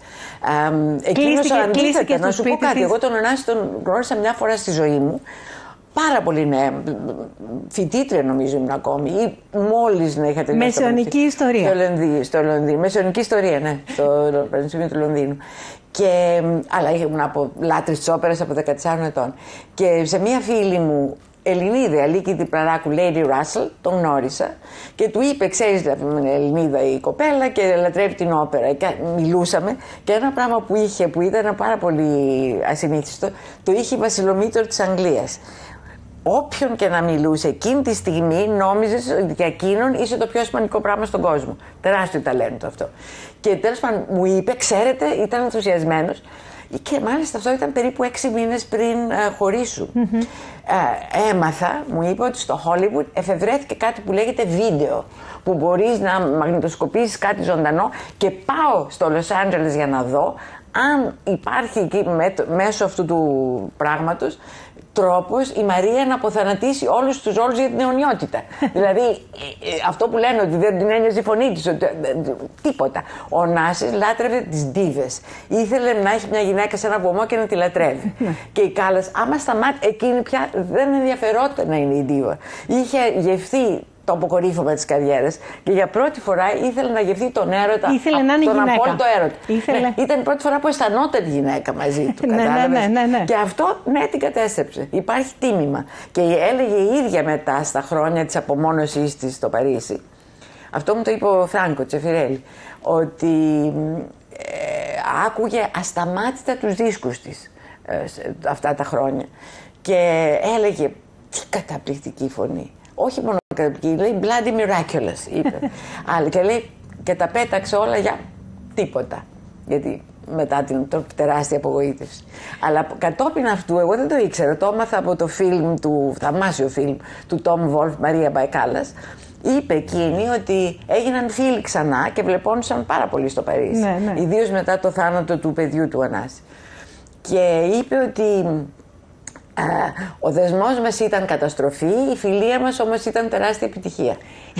Ε, εκείνος αντίθετα, να σου πω κάτι, της... εγώ τον Ωνάση τον γνώρισα μια φορά στη ζωή μου. Πάρα πολύ νέα, φοιτήτρια νομίζω ήμουν ακόμη, ή μόλις να είχα τελειώσει. Μεσαιωνική ιστορία. Στο Λονδίνο, στο Λονδίνο. Μεσαιωνική ιστορία, ναι, στο Πανεπιστήμιο του Λονδίνου. Και, αλλά ήμουν από λάτρης της όπερας από δεκατεσσάρων ετών. Και σε μία φίλη μου, Ελληνίδα, Αλίκη Διπραράκου, Lady Russell, τον γνώρισα και του είπε: ξέρεις, δηλαδή, είναι Ελληνίδα η κοπέλα και λατρεύει την όπερα. Και μιλούσαμε και ένα πράγμα που είχε, που ήταν πάρα πολύ ασυνήθιστο, το είχε η Βασιλομήτωρ της Αγγλίας. Όποιον και να μιλούσε εκείνη τη στιγμή, νόμιζες ότι για εκείνον είσαι το πιο σημαντικό πράγμα στον κόσμο. Τεράστιο ταλέντο αυτό. Και τέλος πάντων μου είπε: ξέρετε, ήταν ενθουσιασμένος. Και μάλιστα αυτό ήταν περίπου έξι μήνες πριν uh, χωρίσουν. Mm-hmm. Uh, έμαθα, μου είπε ότι στο Hollywood εφευρέθηκε κάτι που λέγεται βίντεο, που μπορείς να μαγνητοσκοπήσεις κάτι ζωντανό, και πάω στο Λος Άντζελες για να δω αν υπάρχει εκεί μέσω αυτού του πράγματος τρόπος η Μαρία να αποθανατήσει όλους τους ρόλους για την αιωνιότητα. Δηλαδή αυτό που λένε ότι δεν την ένοιαζε η φωνή της, ότι, τίποτα. Ο Ωνάσης λάτρευε τις ντίβες. Ήθελε να έχει μια γυναίκα σε ένα βωμό και να τη λατρεύει. Και η Κάλλας, άμα σταμάτησε, εκείνη πια δεν ενδιαφερόταν να είναι η ντίβα. Είχε γευθεί το αποκορύφωμα της καριέρας και για πρώτη φορά ήθελε να γευθεί τον έρωτα, ήθελε να είναι τον γυναίκα. Απόλυτο έρωτα. Ήθελε... Ναι, ήταν η πρώτη φορά που αισθανόταν γυναίκα μαζί του. ναι, ναι, ναι, ναι, ναι. Και αυτό, ναι, την κατέστρεψε. Υπάρχει τίμημα. Και έλεγε η ίδια μετά στα χρόνια της απομόνωσής της στο Παρίσι, αυτό μου το είπε ο Φράνκο Τσεφιρέλη, ότι ε, άκουγε ασταμάτητα τους δίσκους της ε, αυτά τα χρόνια και έλεγε τι καταπληκτική φωνή. Όχι μόνο καταπληκτική, λέει bloody miraculous, είπε. Αλλά και λέει και τα πέταξε όλα για τίποτα. Γιατί μετά την τεράστια απογοήτευση. Αλλά κατόπιν αυτού, εγώ δεν το ήξερα, το έμαθα από το φιλμ του, θαυμάσιο φιλμ του Τόμ Βολφ, Μαρία Μπαϊκάλας. Είπε εκείνη ότι έγιναν φίλοι ξανά και βλεπόνουσαν πάρα πολύ στο Παρίσι. Ναι, ναι. Ιδίως μετά το θάνατο του παιδιού του Ωνάση. Και είπε ότι Uh, ο δεσμός μας ήταν καταστροφή, η φιλία μας όμως ήταν τεράστια επιτυχία.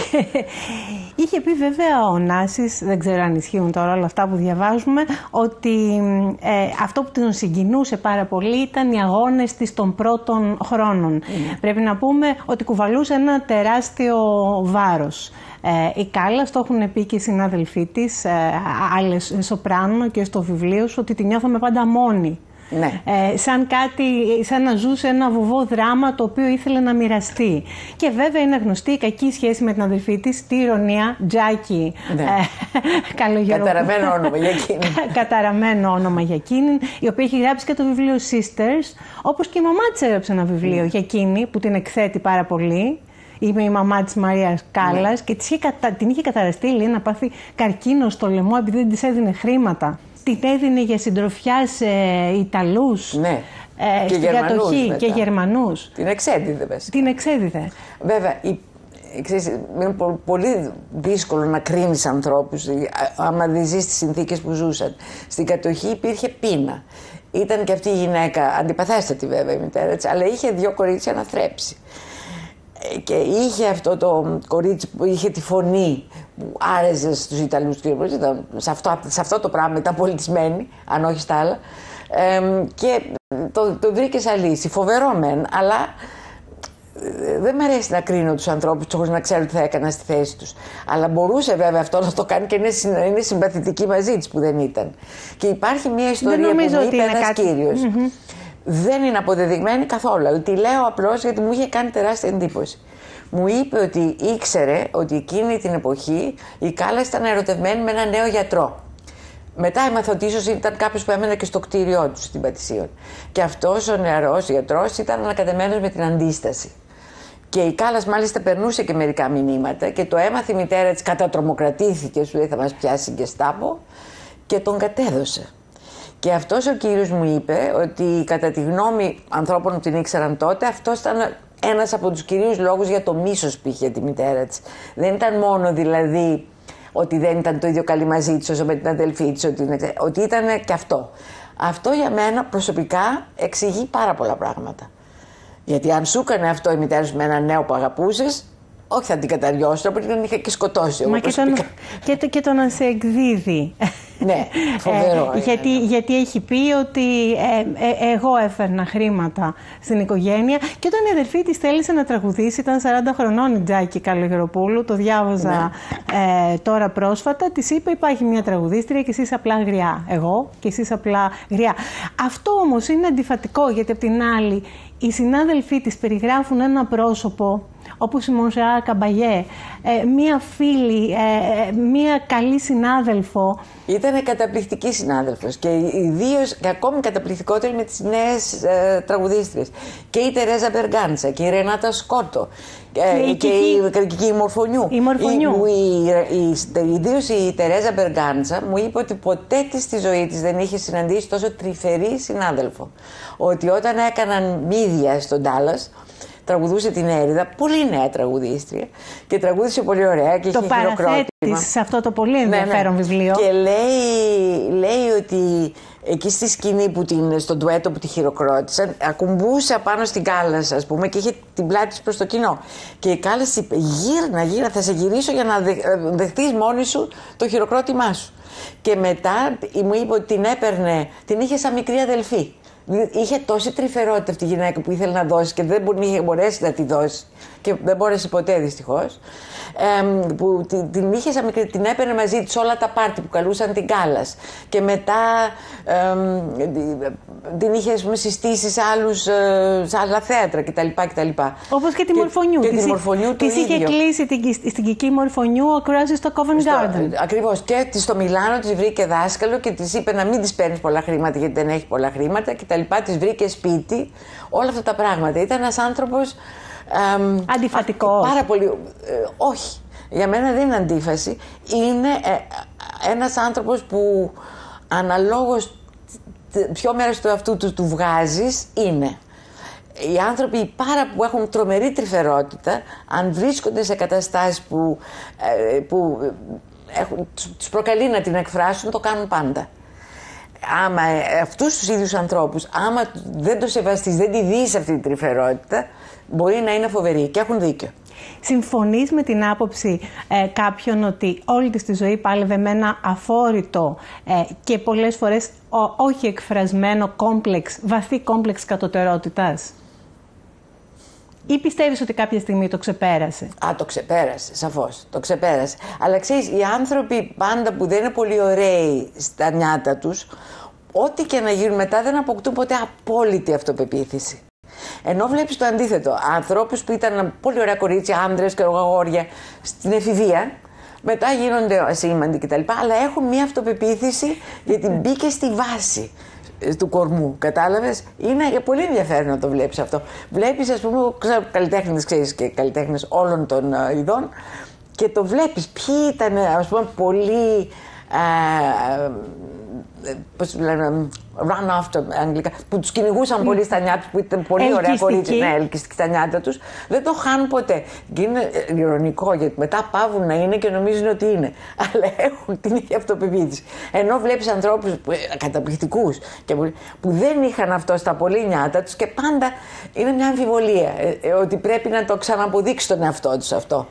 Είχε πει βέβαια ο Ωνάσης, δεν ξέρω αν ισχύουν τώρα όλα αυτά που διαβάζουμε, ότι ε, αυτό που τον συγκινούσε πάρα πολύ ήταν οι αγώνες της των πρώτων χρόνων. Mm. Πρέπει να πούμε ότι κουβαλούσε ένα τεράστιο βάρος. Ε, η Κάλλας, το έχουν πει και οι συνάδελφοί της, ε, άλλες σοπράνο και στο βιβλίο σου, ότι τη νιώθαμε πάντα μόνη. Ναι. Ε, σαν κάτι, σαν να ζούσε ένα βουβό δράμα το οποίο ήθελε να μοιραστεί. Και βέβαια είναι γνωστή η κακή σχέση με την αδελφή της, τη ηρωνία, Τζάκι. Ναι. Ε, καλογερο... Καταραμένο όνομα για εκείνη. Καταραμένο όνομα για εκείνη, η οποία έχει γράψει και το βιβλίο Sisters, όπως και η μαμά της έγραψε ένα βιβλίο ναι. για εκείνη που την εκθέτει πάρα πολύ. Είμαι η μαμά της Μαρίας Κάλλας ναι. και την είχε καταραστεί, λέει, να πάθει καρκίνο στο λαιμό επειδή δεν της έδινε χρήματα. Την έδινε για συντροφιά σε Ιταλούς, ναι. ε, και στην Γερμανούς κατοχή μετά. Και Γερμανούς. Την εξέδιδε βασικά. Την εξέδιδε. Βέβαια, η, ξέρεις, είναι πολύ δύσκολο να κρίνεις ανθρώπους άμα δεν ζεις τις συνθήκες που ζούσαν. Στην κατοχή υπήρχε πείνα. Ήταν και αυτή η γυναίκα, αντιπαθέστατη βέβαια η μητέρα της, αλλά είχε δύο κορίτσια να θρέψει. Και είχε αυτό το κορίτσι που είχε τη φωνή που άρεσε στους Ιταλούς, σε αυτό, σε αυτό το πράγμα ήταν πολιτισμένη, αν όχι στα άλλα, ε, και το, το βρήκε σαν λύση. Φοβερό μεν, αλλά δεν μου αρέσει να κρίνω τους ανθρώπους χωρίς να ξέρω τι θα έκανα στη θέση τους. Αλλά μπορούσε βέβαια αυτό να το κάνει και να είναι συμπαθητική μαζί της που δεν ήταν. Και υπάρχει μια ιστορία που μου είπε ένας κάτι... κύριος. Mm-hmm. Δεν είναι αποδεδειγμένη καθόλου, αλλά τη λέω απλώς γιατί μου είχε κάνει τεράστια εντύπωση. Μου είπε ότι ήξερε ότι εκείνη την εποχή η Κάλλας ήταν ερωτευμένη με έναν νέο γιατρό. Μετά έμαθα ότι ίσως ήταν κάποιος που έμενε και στο κτίριό του στην Πατησίων. Και αυτός ο νεαρός γιατρός ήταν ανακατεμένος με την αντίσταση. Και η Κάλλας μάλιστα περνούσε και μερικά μηνύματα και το έμαθε η μητέρα της, κατατρομοκρατήθηκε, σου λέει θα μας πιάσει και Γκεστάπο, και τον κατέδωσε. Και αυτός ο κύριος μου είπε ότι κατά τη γνώμη ανθρώπων που την ήξεραν τότε, αυτός ήταν ένας από τους κυρίους λόγους για το μίσος που είχε τη μητέρα της. Δεν ήταν μόνο δηλαδή ότι δεν ήταν το ίδιο καλή μαζί της όσο με την αδελφή της, ότι, ότι ήταν και αυτό. Αυτό για μένα προσωπικά εξηγεί πάρα πολλά πράγματα. Γιατί αν σου έκανε αυτό η μητέρα σου με έναν νέο που αγαπούσες, όχι θα την καταριώσω, γιατί τον είχε και σκοτώσει. Μα και το, και, το, και το να σε εκδίδει. Ναι, φοβερό. Ε, γιατί, γιατί έχει πει ότι ε, ε, εγώ έφερνα χρήματα στην οικογένεια, και όταν η αδερφή της θέλησε να τραγουδήσει, ήταν σαράντα χρονών η Τζάκη Καλογεροπούλου, το διάβαζα ναι. ε, τώρα πρόσφατα, της είπε υπάρχει μια τραγουδίστρια και εσείς απλά γριά. Εγώ και εσείς απλά γριά. Αυτό όμως είναι αντιφατικό, γιατί απ' την άλλη οι συνάδελφοί της περιγράφουν ένα πρόσωπο όπως η Μονσεράτ Καμπαγιέ, ε, μία φίλη, ε, μία καλή συνάδελφο. Ήταν καταπληκτική συνάδελφος και ιδίως και ακόμη καταπληκτικότερη με τις νέες ε, τραγουδίστριες. Και η Τερέζα Μπεργάντσα και η Ρενάτα Σκότο ε, και, και, η, και η Μορφωνιού. Η Μορφωνιού. Ιδίως η, η, η Τερέζα Μπεργάντσα μου είπε ότι ποτέ της στη ζωή της δεν είχε συναντήσει τόσο τρυφερή συνάδελφο. Ότι όταν έκαναν μύδια στον Ντάλλας, τραγουδούσε την Έριδα, πολύ νέα τραγουδίστρια, και τραγούδισε πολύ ωραία και το είχε χειροκρότημα. Σε αυτό το πολύ ενδιαφέρον ναι, ναι. βιβλίο. Και λέει, λέει ότι εκεί στη σκηνή που την, στον ντουέτο που τη χειροκρότησαν, ακουμπούσε απάνω στην Κάλλας, ας πούμε, και είχε την πλάτη της προς το κοινό. Και η Κάλλας είπε: γύρνα, γύρνα, θα σε γυρίσω για να δε, δεχτείς μόνη σου το χειροκρότημά σου. Και μετά μου είπε ότι την έπαιρνε, την είχε σαν μικρή αδελφή. Είχε τόση τρυφερότητα αυτή η γυναίκα που ήθελε να δώσει και δεν είχε μπορέσει να τη δώσει και δεν μπόρεσε ποτέ δυστυχώς. Ε, που την, την είχε σαν μικρή, την έπαιρνε μαζί της όλα τα πάρτι που καλούσαν την Κάλλας. Και μετά ε, την είχε συστήσει σε, άλλους, σε άλλα θέατρα κτλ. κτλ. Όπως και τη Μορφωνιού. Και, και τη Μορφωνιού της είχε κλείσει την, στην Κική Μορφωνιού ακροάσει στο Covent Garden. Ακριβώς. Και στο Μιλάνο της βρήκε δάσκαλο και της είπε να μην της παίρνεις πολλά χρήματα γιατί δεν έχει πολλά χρήματα κτλ. Της βρήκε σπίτι. Όλα αυτά τα πράγματα. Ήταν ένας άνθρωπος αντιφατικός. Πάρα πολύ. Ε, όχι. Για μένα δεν είναι αντίφαση. Είναι ε, ένας άνθρωπος που αναλόγως ποιο μέρος του εαυτού του του βγάζεις είναι. Οι άνθρωποι πάρα που έχουν τρομερή τρυφερότητα, αν βρίσκονται σε καταστάσεις που, ε, που έχουν, τους προκαλεί να την εκφράσουν, το κάνουν πάντα. Άμα ε, αυτούς τους ίδιους ανθρώπους, άμα δεν το σεβαστείς, δεν τη δεις αυτή την τρυφερότητα, μπορεί να είναι φοβερή και έχουν δίκιο. Συμφωνείς με την άποψη ε, κάποιον ότι όλη της τη ζωή πάλευε με ένα αφόρητο ε, και πολλές φορές ο, όχι εκφρασμένο κόμπλεξ, βαθύ κόμπλεξ κατωτερότητας? Ή πιστεύεις ότι κάποια στιγμή το ξεπέρασε? Α, το ξεπέρασε, σαφώς. Το ξεπέρασε. Αλλά ξέρεις, οι άνθρωποι πάντα που δεν είναι πολύ ωραίοι στα νιάτα τους, ό,τι και να γίνουν μετά δεν αποκτούν ποτέ απόλυτη αυτοπεποίθηση. Ενώ βλέπεις το αντίθετο. Ανθρώπους που ήταν πολύ ωραία κορίτσια, άντρες και αγόρια στην εφηβεία, μετά γίνονται ασήμαντοι κτλ. Αλλά έχουν μια αυτοπεποίθηση γιατί μπήκε στη βάση του κορμού. Κατάλαβες? Είναι πολύ ενδιαφέρον να το βλέπεις αυτό. Βλέπεις, ας πούμε, ξέρω, καλλιτέχνες, ξέρεις, και καλλιτέχνες όλων των uh, ειδών, και το βλέπεις ποιοι ήταν, ας πούμε, πολύ. Uh, πώς λένε, run after αγγλικά, που τους κυνηγούσαν mm. πολύ στα νιάτα τους, που ήταν πολύ ελκυστική. Ωραία κορίτσια, ναι, ελκυστική στα νιάτα τους, δεν το χάνουν ποτέ. Και είναι ειρωνικό, γιατί μετά πάβουν να είναι και νομίζουν ότι είναι. Αλλά έχουν την ίδια αυτοπεποίθηση. Ενώ βλέπεις ανθρώπους καταπληκτικούς και που, που δεν είχαν αυτό στα πολύ νιάτα τους και πάντα είναι μια αμφιβολία, ε, ε, ότι πρέπει να το ξαναποδείξει τον εαυτό τους αυτό.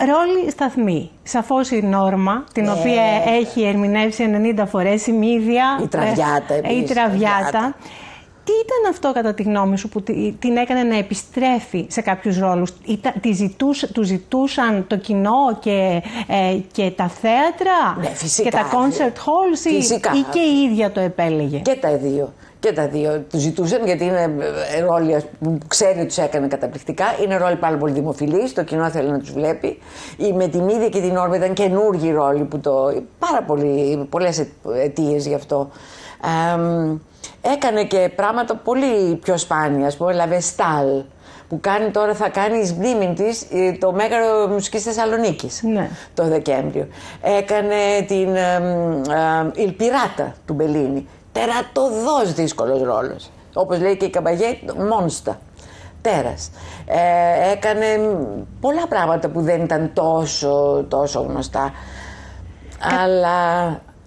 Ρόλοι σταθμοί. Σαφώς η Νόρμα, την ναι. οποία έχει ερμηνεύσει ενενήντα φορές, η Μύδια, η Τραβιάτα, ε, η Τραβιάτα. Τι ήταν αυτό κατά τη γνώμη σου που την έκανε να επιστρέφει σε κάποιους ρόλους? Τη ζητούς, του ζητούσαν το κοινό και, ε, και τα θέατρα, ναι, φυσικά, και τα concert halls, φυσικά. ή και η ίδια το επέλεγε? Και τα δύο. Και τα δύο. Του ζητούσαν γιατί είναι ρόλοι που ξέρει ότι τους έκανε καταπληκτικά. Είναι ρόλοι πάρα πολύ δημοφιλείς, το κοινό θέλει να τους βλέπει. Η, με τη Μύδια και την Νόρμα ήταν καινούργιοι ρόλοι, που το, πάρα πολύ, πολλές αιτίες γι' αυτό. Ε, έκανε και πράγματα πολύ πιο σπάνια, ας πούμε, Λαβεστάλ, που κάνει τώρα, θα κάνει εις μνήμη της το Μέγαρο Μουσικής Θεσσαλονίκης, ναι. το Δεκέμβριο. Έκανε την Il Pirata του Μπελίνι. Τερατωδώς δύσκολος ρόλος. Όπως λέει και η Καμπαγέ, μόνστα. Τέρας. Ε, έκανε πολλά πράγματα που δεν ήταν τόσο, τόσο γνωστά. Κα... Αλλά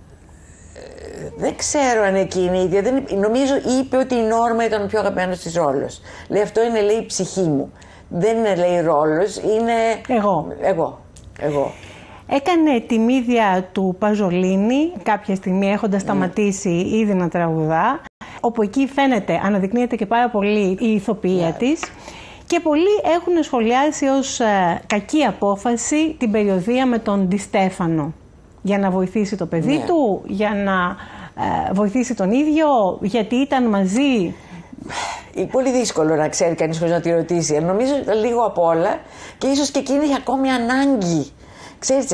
ε, δεν ξέρω αν εκείνη η ίδια. Δεν, νομίζω είπε ότι η Νόρμα ήταν ο πιο αγαπημένος της ρόλος. Λέει, αυτό είναι, λέει, η ψυχή μου. Δεν είναι, λέει, ρόλος, είναι εγώ. Εγώ. Εγώ. Έκανε τη Μύδια του Παζολίνη κάποια στιγμή, έχοντας σταματήσει mm. ήδη να τραγουδά, όπου εκεί φαίνεται, αναδεικνύεται και πάρα πολύ η ηθοποιία yeah. της, και πολλοί έχουν σχολιάσει ως ε, κακή απόφαση την περιοδεία με τον Ντι Στέφανο, για να βοηθήσει το παιδί yeah. του, για να ε, βοηθήσει τον ίδιο, γιατί ήταν μαζί. Είναι πολύ δύσκολο να ξέρει κανείς χωρίς να τη ρωτήσει. Νομίζω λίγο απ' όλα, και ίσως και εκείνη είχε ακόμη ανάγκη. Ξέρεις,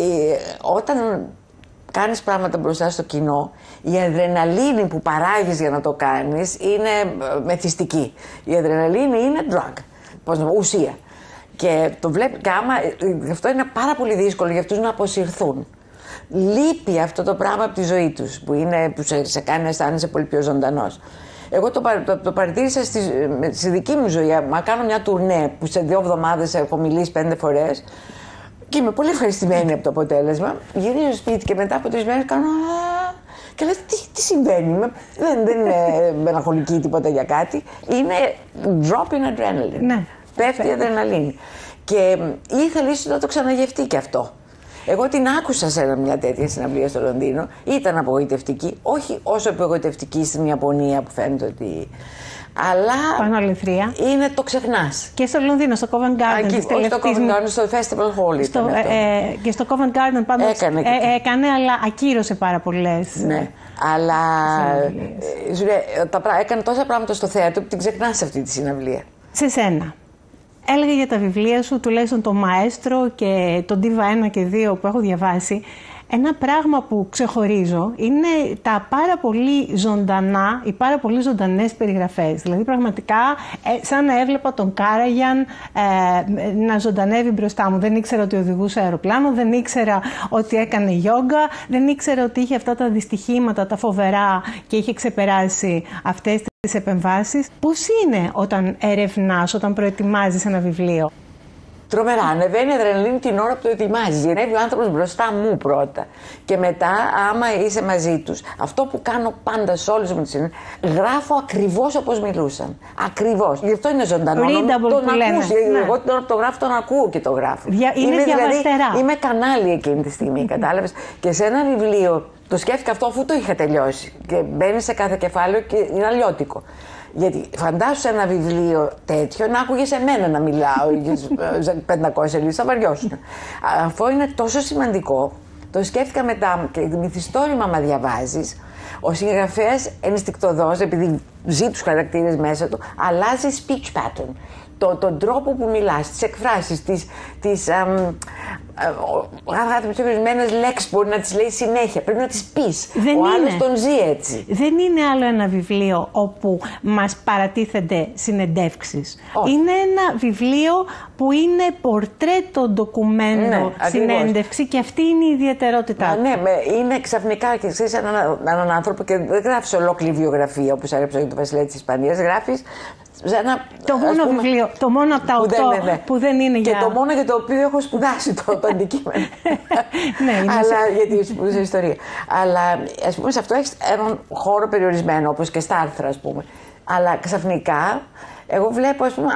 όταν κάνεις πράγματα μπροστά στο κοινό, η αδρεναλίνη που παράγεις για να το κάνεις είναι μεθυστική. Η αδρεναλίνη είναι drug, πώς να πω, ουσία. Και το βλέπει, και άμα, αυτό είναι πάρα πολύ δύσκολο για αυτούς να αποσυρθούν. Λείπει αυτό το πράγμα από τη ζωή τους, που, είναι, που σε, σε κάνει να αισθάνεσαι πολύ πιο ζωντανός. Εγώ το, το, το παρατήρησα στη, στη δική μου ζωή. Μα κάνω μια τουρνέ που σε δύο εβδομάδες έχω μιλήσει πέντε φορές. Και είμαι πολύ ευχαριστημένη από το αποτέλεσμα. Γυρίζω στο σπίτι και μετά από τρεις μέρες κάνω. Και λέω, τι, τι συμβαίνει, δεν, δεν είναι μελαγχολική τίποτα για κάτι. Είναι drop in adrenaline. Ναι. Πέφτει η αδρεναλίνη. Και ήθελα ίσως να το ξαναγευτεί και αυτό. Εγώ την άκουσα σε μια τέτοια συναυλία στο Λονδίνο. Ήταν απογοητευτική. Όχι όσο απογοητευτική στην Ιαπωνία που φαίνεται ότι. Αλλά Πανοληθρία. Είναι το ξεχνάς. Και στο Λονδίνο, στο Covent Garden. Εκεί, στο Covent Garden, στο Festival Hall στο, ήταν αυτό. Ε, και στο Covent Garden πάντως έκανε, ε, έκανε, αλλά ακύρωσε πάρα πολλές. Ναι, αλλά ε, τα, έκανε τόσα πράγματα στο θέατρο που την ξεχνάς αυτή τη συναυλία. Σε σένα. Έλεγε για τα βιβλία σου, τουλάχιστον το Μαέστρο και το Ντίβα ένα και δύο που έχω διαβάσει. Ένα πράγμα που ξεχωρίζω είναι τα πάρα πολύ ζωντανά, οι πάρα πολύ ζωντανές περιγραφές. Δηλαδή πραγματικά ε, σαν να έβλεπα τον Κάραγιαν ε, να ζωντανεύει μπροστά μου. Δεν ήξερα ότι οδηγούσε αεροπλάνο, δεν ήξερα ότι έκανε γιόγκα, δεν ήξερα ότι είχε αυτά τα δυστυχήματα, τα φοβερά, και είχε ξεπεράσει αυτές τις επεμβάσεις. Πώς είναι όταν ερευνάς, όταν προετοιμάζεις ένα βιβλίο? Τρομερά. Ανεβαίνει η αδρεναλίνη την ώρα που το ετοιμάζεις. Γεννεύει ο άνθρωπος μπροστά μου πρώτα. Και μετά, άμα είσαι μαζί τους, αυτό που κάνω πάντα σε όλες μου τις συνέντευξεις, γράφω ακριβώς όπως μιλούσαν. Ακριβώς. Γι' αυτό είναι ζωντανό. Readable τον που λένε. ακούς. Ναι. Εγώ την ώρα που το γράφω, τον ακούω και το γράφω. Δια... Είναι, είναι διαβαστερά. Δηλαδή, είμαι κανάλι εκείνη τη στιγμή, κατάλαβες. Και σε ένα βιβλίο, το σκέφτηκα αυτό αφού το είχα τελειώσει. Και μπαίνει σε κάθε κεφάλαιο και είναι αλλιώτικο. Γιατί φαντάσου σε ένα βιβλίο τέτοιο να άκουγες εμένα να μιλάω για πεντακόσιες σελίδες, θα βαριώσουν. Αυτό είναι τόσο σημαντικό. Το σκέφτηκα μετά και μυθιστόρημα, άμα διαβάζεις, ο συγγραφέας ενστικτωδώς, επειδή ζει τους χαρακτήρες μέσα του, αλλάζει speech pattern. Το, τον τρόπο που μιλάς, τις εκφράσεις, τις, τις ορισμένες λέξεις μπορεί να τις λέει συνέχεια, πρέπει να τις πεις. Δεν ο άλλος τον ζει έτσι. Δεν είναι άλλο ένα βιβλίο όπου μας παρατίθενται συνεντεύξεις. Oh. Είναι ένα βιβλίο που είναι πορτρέτο, ντοκουμέντο, ναι, συνέντευξη, και αυτή είναι η ιδιαιτερότητά του. Ναι, είναι ξαφνικά και ξέρεις έναν, έναν άνθρωπο, και δεν γράφεις ολόκληρη βιογραφία όπως έγραψε για το Βασιλέα της Ισπανίας, γράφεις ένα, το μόνο πούμε, βιβλίο, το μόνο από τα οκτώ που, ναι, ναι. που δεν είναι και για... το μόνο για το οποίο έχω σπουδάσει το, το αντικείμενο. Ναι, είναι αλλά, γιατί σπουδάζω ιστορία. Αλλά ας πούμε σε αυτό έχεις έναν χώρο περιορισμένο, όπως και στα άρθρα, ας πούμε. Αλλά ξαφνικά εγώ βλέπω, ας πούμε, α,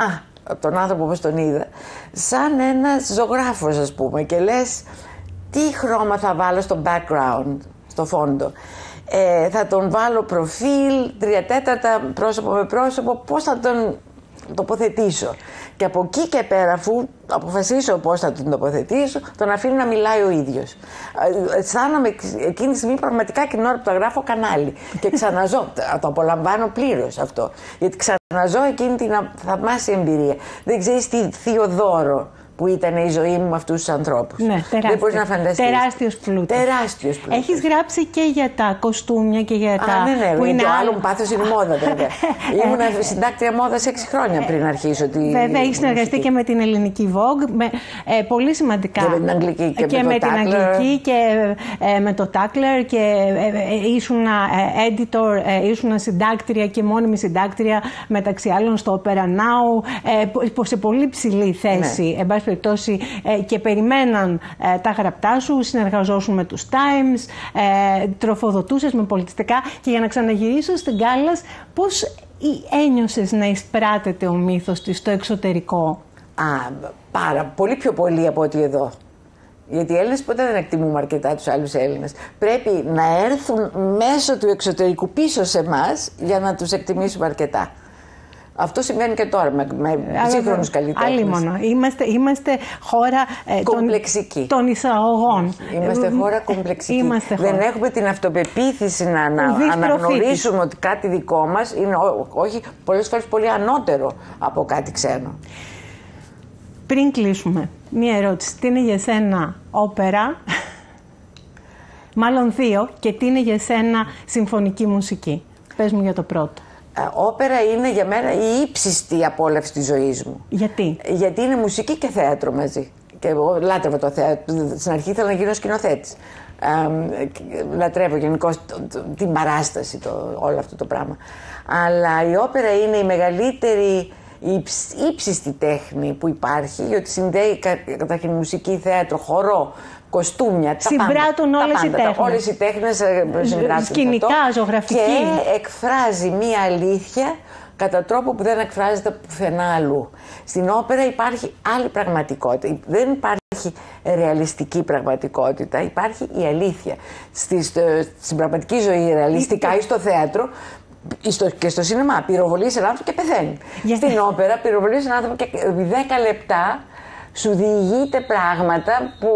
τον άνθρωπο όπως τον είδα, σαν ένας ζωγράφος, ας πούμε, και λες τι χρώμα θα βάλω στο background, στο φόντο. Ε, θα τον βάλω προφίλ, τρία τέταρτα, πρόσωπο με πρόσωπο, πώς θα τον τοποθετήσω. Και από εκεί και πέρα, αφού αποφασίσω πώς θα τον τοποθετήσω, τον αφήνω να μιλάει ο ίδιος. Αισθάνομαι εκείνη τη στιγμή πραγματικά και την ώρα που το γράφω κανάλι. Και ξαναζώ, το απολαμβάνω πλήρως αυτό. Γιατί ξαναζώ εκείνη την θαυμάσια εμπειρία. Δεν ξέρεις τι θείο δώρο που ήταν η ζωή μου με αυτούς τους ανθρώπους. Ναι, τεράστιο. Δεν μπορείς να φανταστείς. Τεράστιος πλούτος. Τεράστιος πλούτος. Έχεις γράψει και για τα κοστούμια και για τα. Α, ναι, ναι, που είναι το άλλο άλλο πάθος είναι μόδα, βέβαια. Ήμουν συντάκτρια μόδας έξι χρόνια πριν αρχίσω τη. Βέβαια, έχει συνεργαστεί και με την ελληνική Vogue, με, ε, πολύ σημαντικά. Και με την αγγλική και, και με, με το την αγγλική και ε, με το Tackler και ε, ε, ήσουν ε, editor, ε, ήσουν συντάκτρια και μόνιμη συντάκτρια μεταξύ άλλων στο Opera Now, ε, σε πολύ ψηλή θέση, ναι. Εν πάση περιπτώσει, και περιμέναν ε, τα γραπτά σου, συνεργαζόσουν με τους Times, ε, τροφοδοτούσες με πολιτιστικά. Και για να ξαναγυρίσω στην Κάλλας, πώς ένιωσες να εισπράτεται ο μύθος της στο εξωτερικό? Α, πάρα, πολύ πιο πολύ από ότι εδώ. Γιατί οι Έλληνες ποτέ δεν εκτιμούμε αρκετά τους άλλους Έλληνες. Πρέπει να έρθουν μέσω του εξωτερικού πίσω σε εμάς για να τους εκτιμήσουμε αρκετά. Αυτό συμβαίνει και τώρα με, με σύγχρονους καλλιτέχνες. Αλλήμον. Είμαστε, είμαστε χώρα ε, κομπλεξική. των, των εισαγωγών. Είμαστε χώρα κομπλεξική. Είμαστε χώρα. Δεν έχουμε την αυτοπεποίθηση να, να αναγνωρίσουμε ότι κάτι δικό μας είναι ό, όχι πολλές φορές πολύ ανώτερο από κάτι ξένο. Πριν κλείσουμε, μία ερώτηση. Τι είναι για σένα όπερα, μάλλον δύο, και τι είναι για σένα συμφωνική μουσική? Πες μου για το πρώτο. Όπερα είναι για μένα η ύψιστη απόλαυση της ζωής μου. Γιατί? Γιατί είναι μουσική και θέατρο μαζί. Και εγώ λάτρευα το θέατρο. Στην αρχή ήθελα να γίνω σκηνοθέτης. Ε, λατρεύω γενικώς την παράσταση, το, όλο αυτό το πράγμα. Αλλά η όπερα είναι η μεγαλύτερη, η ύψιστη τέχνη που υπάρχει, γιατί συνδέει καταρχήν μουσική, θέατρο, χορό, κοστούμια, τα συμπράττουν πάντα, όλες τα οι τέχνες. Όλες οι τέχνες συμπράττουν. Σκηνικά, ζωγραφική. Και εκφράζει μία αλήθεια κατά τρόπο που δεν εκφράζεται πουθενά αλλού. Στην όπερα υπάρχει άλλη πραγματικότητα. Δεν υπάρχει ρεαλιστική πραγματικότητα, υπάρχει η αλήθεια. Στη, στο, στην πραγματική ζωή ρεαλιστικά ή στο θέατρο και στο σινεμά πυροβολείς έναν άνθρωπο και πεθαίνει. Yeah. Στην όπερα πυροβολείς έναν άνθρωπο και δέκα λεπτά σου διηγείται πράγματα που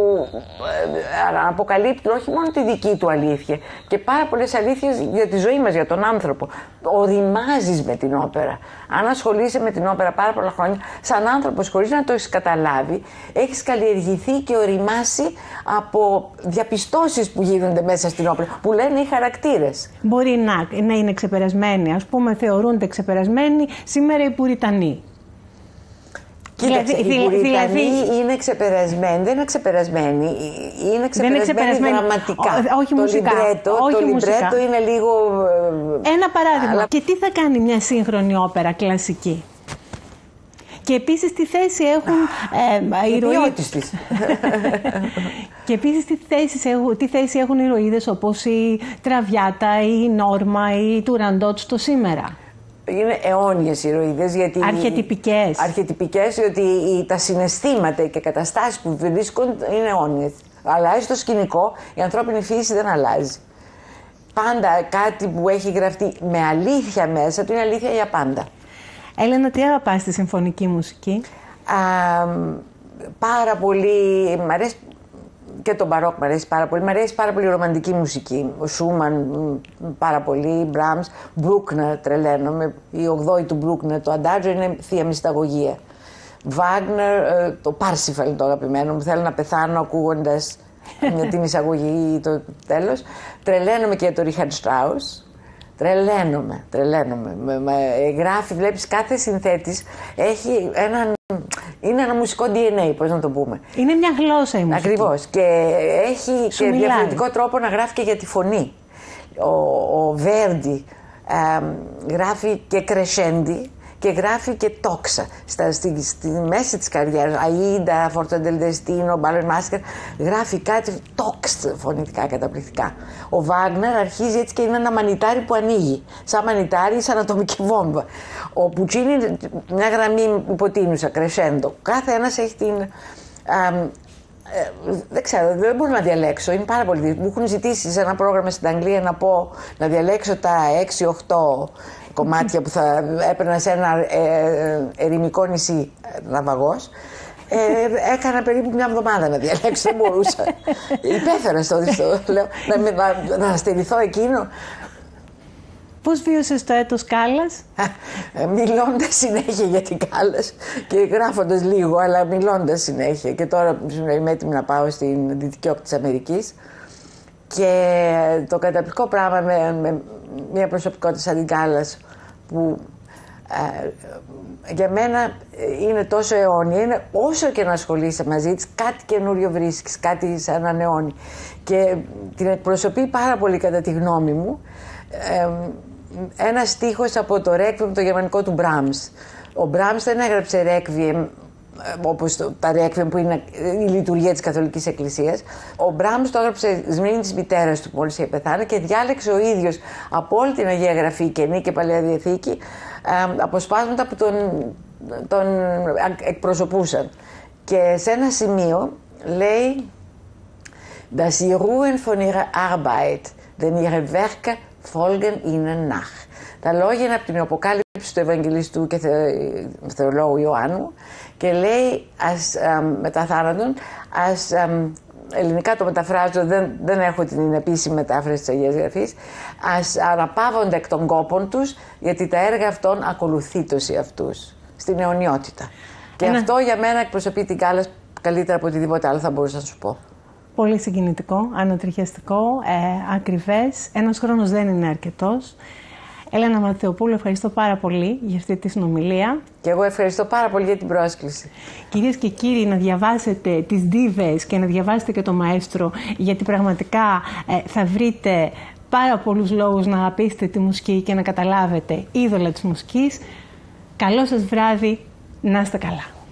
ε, αποκαλύπτουν όχι μόνο τη δική του αλήθεια και πάρα πολλές αλήθειες για τη ζωή μας, για τον άνθρωπο. Οριμάζεις με την όπερα. Αν ασχολείσαι με την όπερα πάρα πολλά χρόνια, σαν άνθρωπος χωρίς να το έχεις καταλάβει, έχεις καλλιεργηθεί και οριμάσει από διαπιστώσεις που γίνονται μέσα στην όπερα, που λένε οι χαρακτήρες. Μπορεί να, να είναι ξεπερασμένοι, ας πούμε, θεωρούνται ξεπερασμένοι σήμερα οι Πουριτανοί. Κοίταξε, δηλαδή, οι Πουριτανοί δηλαδή... είναι ξεπερασμένοι, δεν είναι ξεπερασμένοι, είναι ξεπερασμένοι, είναι ξεπερασμένοι δραματικά. Ό, όχι το μουσικά. Λιμπρέτο, όχι το μουσικά. λιμπρέτο είναι λίγο... Ένα παράδειγμα. Αλλά... Και τι θα κάνει μια σύγχρονη όπερα κλασική? Και επίσης τι θέση έχουν ε, οι ηρωίδες της. Και επίσης τι, τι θέση έχουν οι ηρωίδες όπως η Τραβιάτα ή η Νόρμα ή η Τουραντότ στο σήμερα? Είναι αιώνιες ηρωίδες, γιατί... Αρχετυπικές. Αρχετυπικές, γιατί τα συναισθήματα και καταστάσεις που βρίσκονται είναι αιώνιες. Αλλάζει το σκηνικό, η ανθρώπινη φύση δεν αλλάζει. Πάντα κάτι που έχει γραφτεί με αλήθεια μέσα του είναι αλήθεια για πάντα. Έλενα, τι αγαπάς στη συμφωνική μουσική? Α, πάρα πολύ, μ' αρέσει και το μπαρόκ, μ' αρέσει πάρα πολύ, μ' αρέσει πάρα πολύ η ρομαντική μουσική. Ο Σούμαν πάρα πολύ, Μπράμς, Μπρούκνερ τρελαίνομαι, η ογδόη του Μπρούκνερ, το Αντάτζο είναι θεία μυσταγωγία. Βάγνερ, το Πάρσιφαλ το αγαπημένο μου, θέλω να πεθάνω ακούγοντας την εισαγωγή ή το τέλος. Τρελαίνομαι και για τον Ρίχαρντ Στράους. Τρελαίνομαι, τρελαίνομαι. Με, με, γράφει, βλέπεις, κάθε συνθέτης έχει έναν, είναι ένα μουσικό ντι εν έι, πώς να το πούμε. Είναι μια γλώσσα η μουσική. Ακριβώς. Και έχει Σου και μιλάει. διαφορετικό τρόπο να γράφει και για τη φωνή. Ο, ο Βέρντι ε, γράφει και κρεσέντι και γράφει και τόξα. Στα, στη, στη μέση της καριέρας, Αΐντα, Φορτοντελντεστίνο, Μπάλεν Μάσκερ, γράφει κάτι τόξ φωνητικά καταπληκτικά. Ο Βάγνερ αρχίζει έτσι και είναι ένα μανιτάρι που ανοίγει. Σαν μανιτάρι, σαν ατομική βόμβα. Ο Πουτσίνι, μια γραμμή υποτείνουσα, κρεσέντο. Κάθε ένας έχει την. Α, Ε, δεν ξέρω, δεν μπορώ να διαλέξω. Είναι πάρα πολύ δύσκολο. Μου έχουν ζητήσει σε ένα πρόγραμμα στην Αγγλία να πω να διαλέξω τα έξι οχτώ κομμάτια που θα έπαιρνα σε ένα ε, ερημικό νησί ναυαγός. Ε, έκανα περίπου μια εβδομάδα να διαλέξω, δεν μπορούσα. Υπέφερα στο λέω, να, να, να στερηθώ εκείνο. Πώς βίωσες το έτος Κάλλας? Μιλώντας συνέχεια για την Κάλλας και γράφοντας λίγο, αλλά μιλώντας συνέχεια. Και τώρα είμαι έτοιμη να πάω στην Δυτική Όχθη της Αμερικής. Και το καταπληκτικό πράγμα με, με μια προσωπικότητα σαν την Κάλλας, που ε, για μένα είναι τόσο αιώνια, είναι όσο και να ασχολείσαι μαζί της, κάτι καινούριο βρίσκεις, κάτι σαν ανανεώνει. Και την εκπροσωπεί πάρα πολύ κατά τη γνώμη μου. Ε, ένα στίχος από το Requiem, το γερμανικό του Μπράμς. Ο Μπράμς δεν έγραψε Requiem όπως το, τα Requiem που είναι η λειτουργία της Καθολικής Εκκλησίας. Ο Μπράμς το έγραψε σμήνη της μητέρας του μόλις είχε πεθάνει και διάλεξε ο ίδιος από όλη την Αγία Γραφή, Καινή και Παλαιά Διαθήκη, ε, αποσπάσματα που τον, τον εκπροσωπούσαν. Και σε ένα σημείο λέει «Das sie ruhen von ihrer Arbeit, denn ihre Werke folgen ihnen nach». Τα λόγια είναι από την Αποκάλυψη του Ευαγγελιστού και Θεολόγου Ιωάννου και λέει, ας, α, μετά θάνατον, ας, α, ελληνικά το μεταφράζω, δεν, δεν έχω την επίσημη μετάφραση της Αγίας Γραφής, ας αναπαύονται εκ των κόπων τους, γιατί τα έργα αυτών ακολουθήτωση αυτούς, στην αιωνιότητα. Και Ένα... αυτό για μένα εκπροσωπεί την Κάλλας καλύτερα από οτιδήποτε άλλο θα μπορούσα να σου πω. Πολύ συγκινητικό, ανατριχιαστικό, ε, ακριβές. Ένας χρόνος δεν είναι αρκετός. Έλενα Ματθεοπούλου, ευχαριστώ πάρα πολύ για αυτή τη συνομιλία. Και εγώ ευχαριστώ πάρα πολύ για την πρόσκληση. Κυρίες και κύριοι, να διαβάσετε τις Δίβες και να διαβάσετε και το Μαέστρο, γιατί πραγματικά ε, θα βρείτε πάρα πολλούς λόγους να αγαπήσετε τη μουσική και να καταλάβετε είδωλα της μουσικής. Καλό σας βράδυ, να είστε καλά.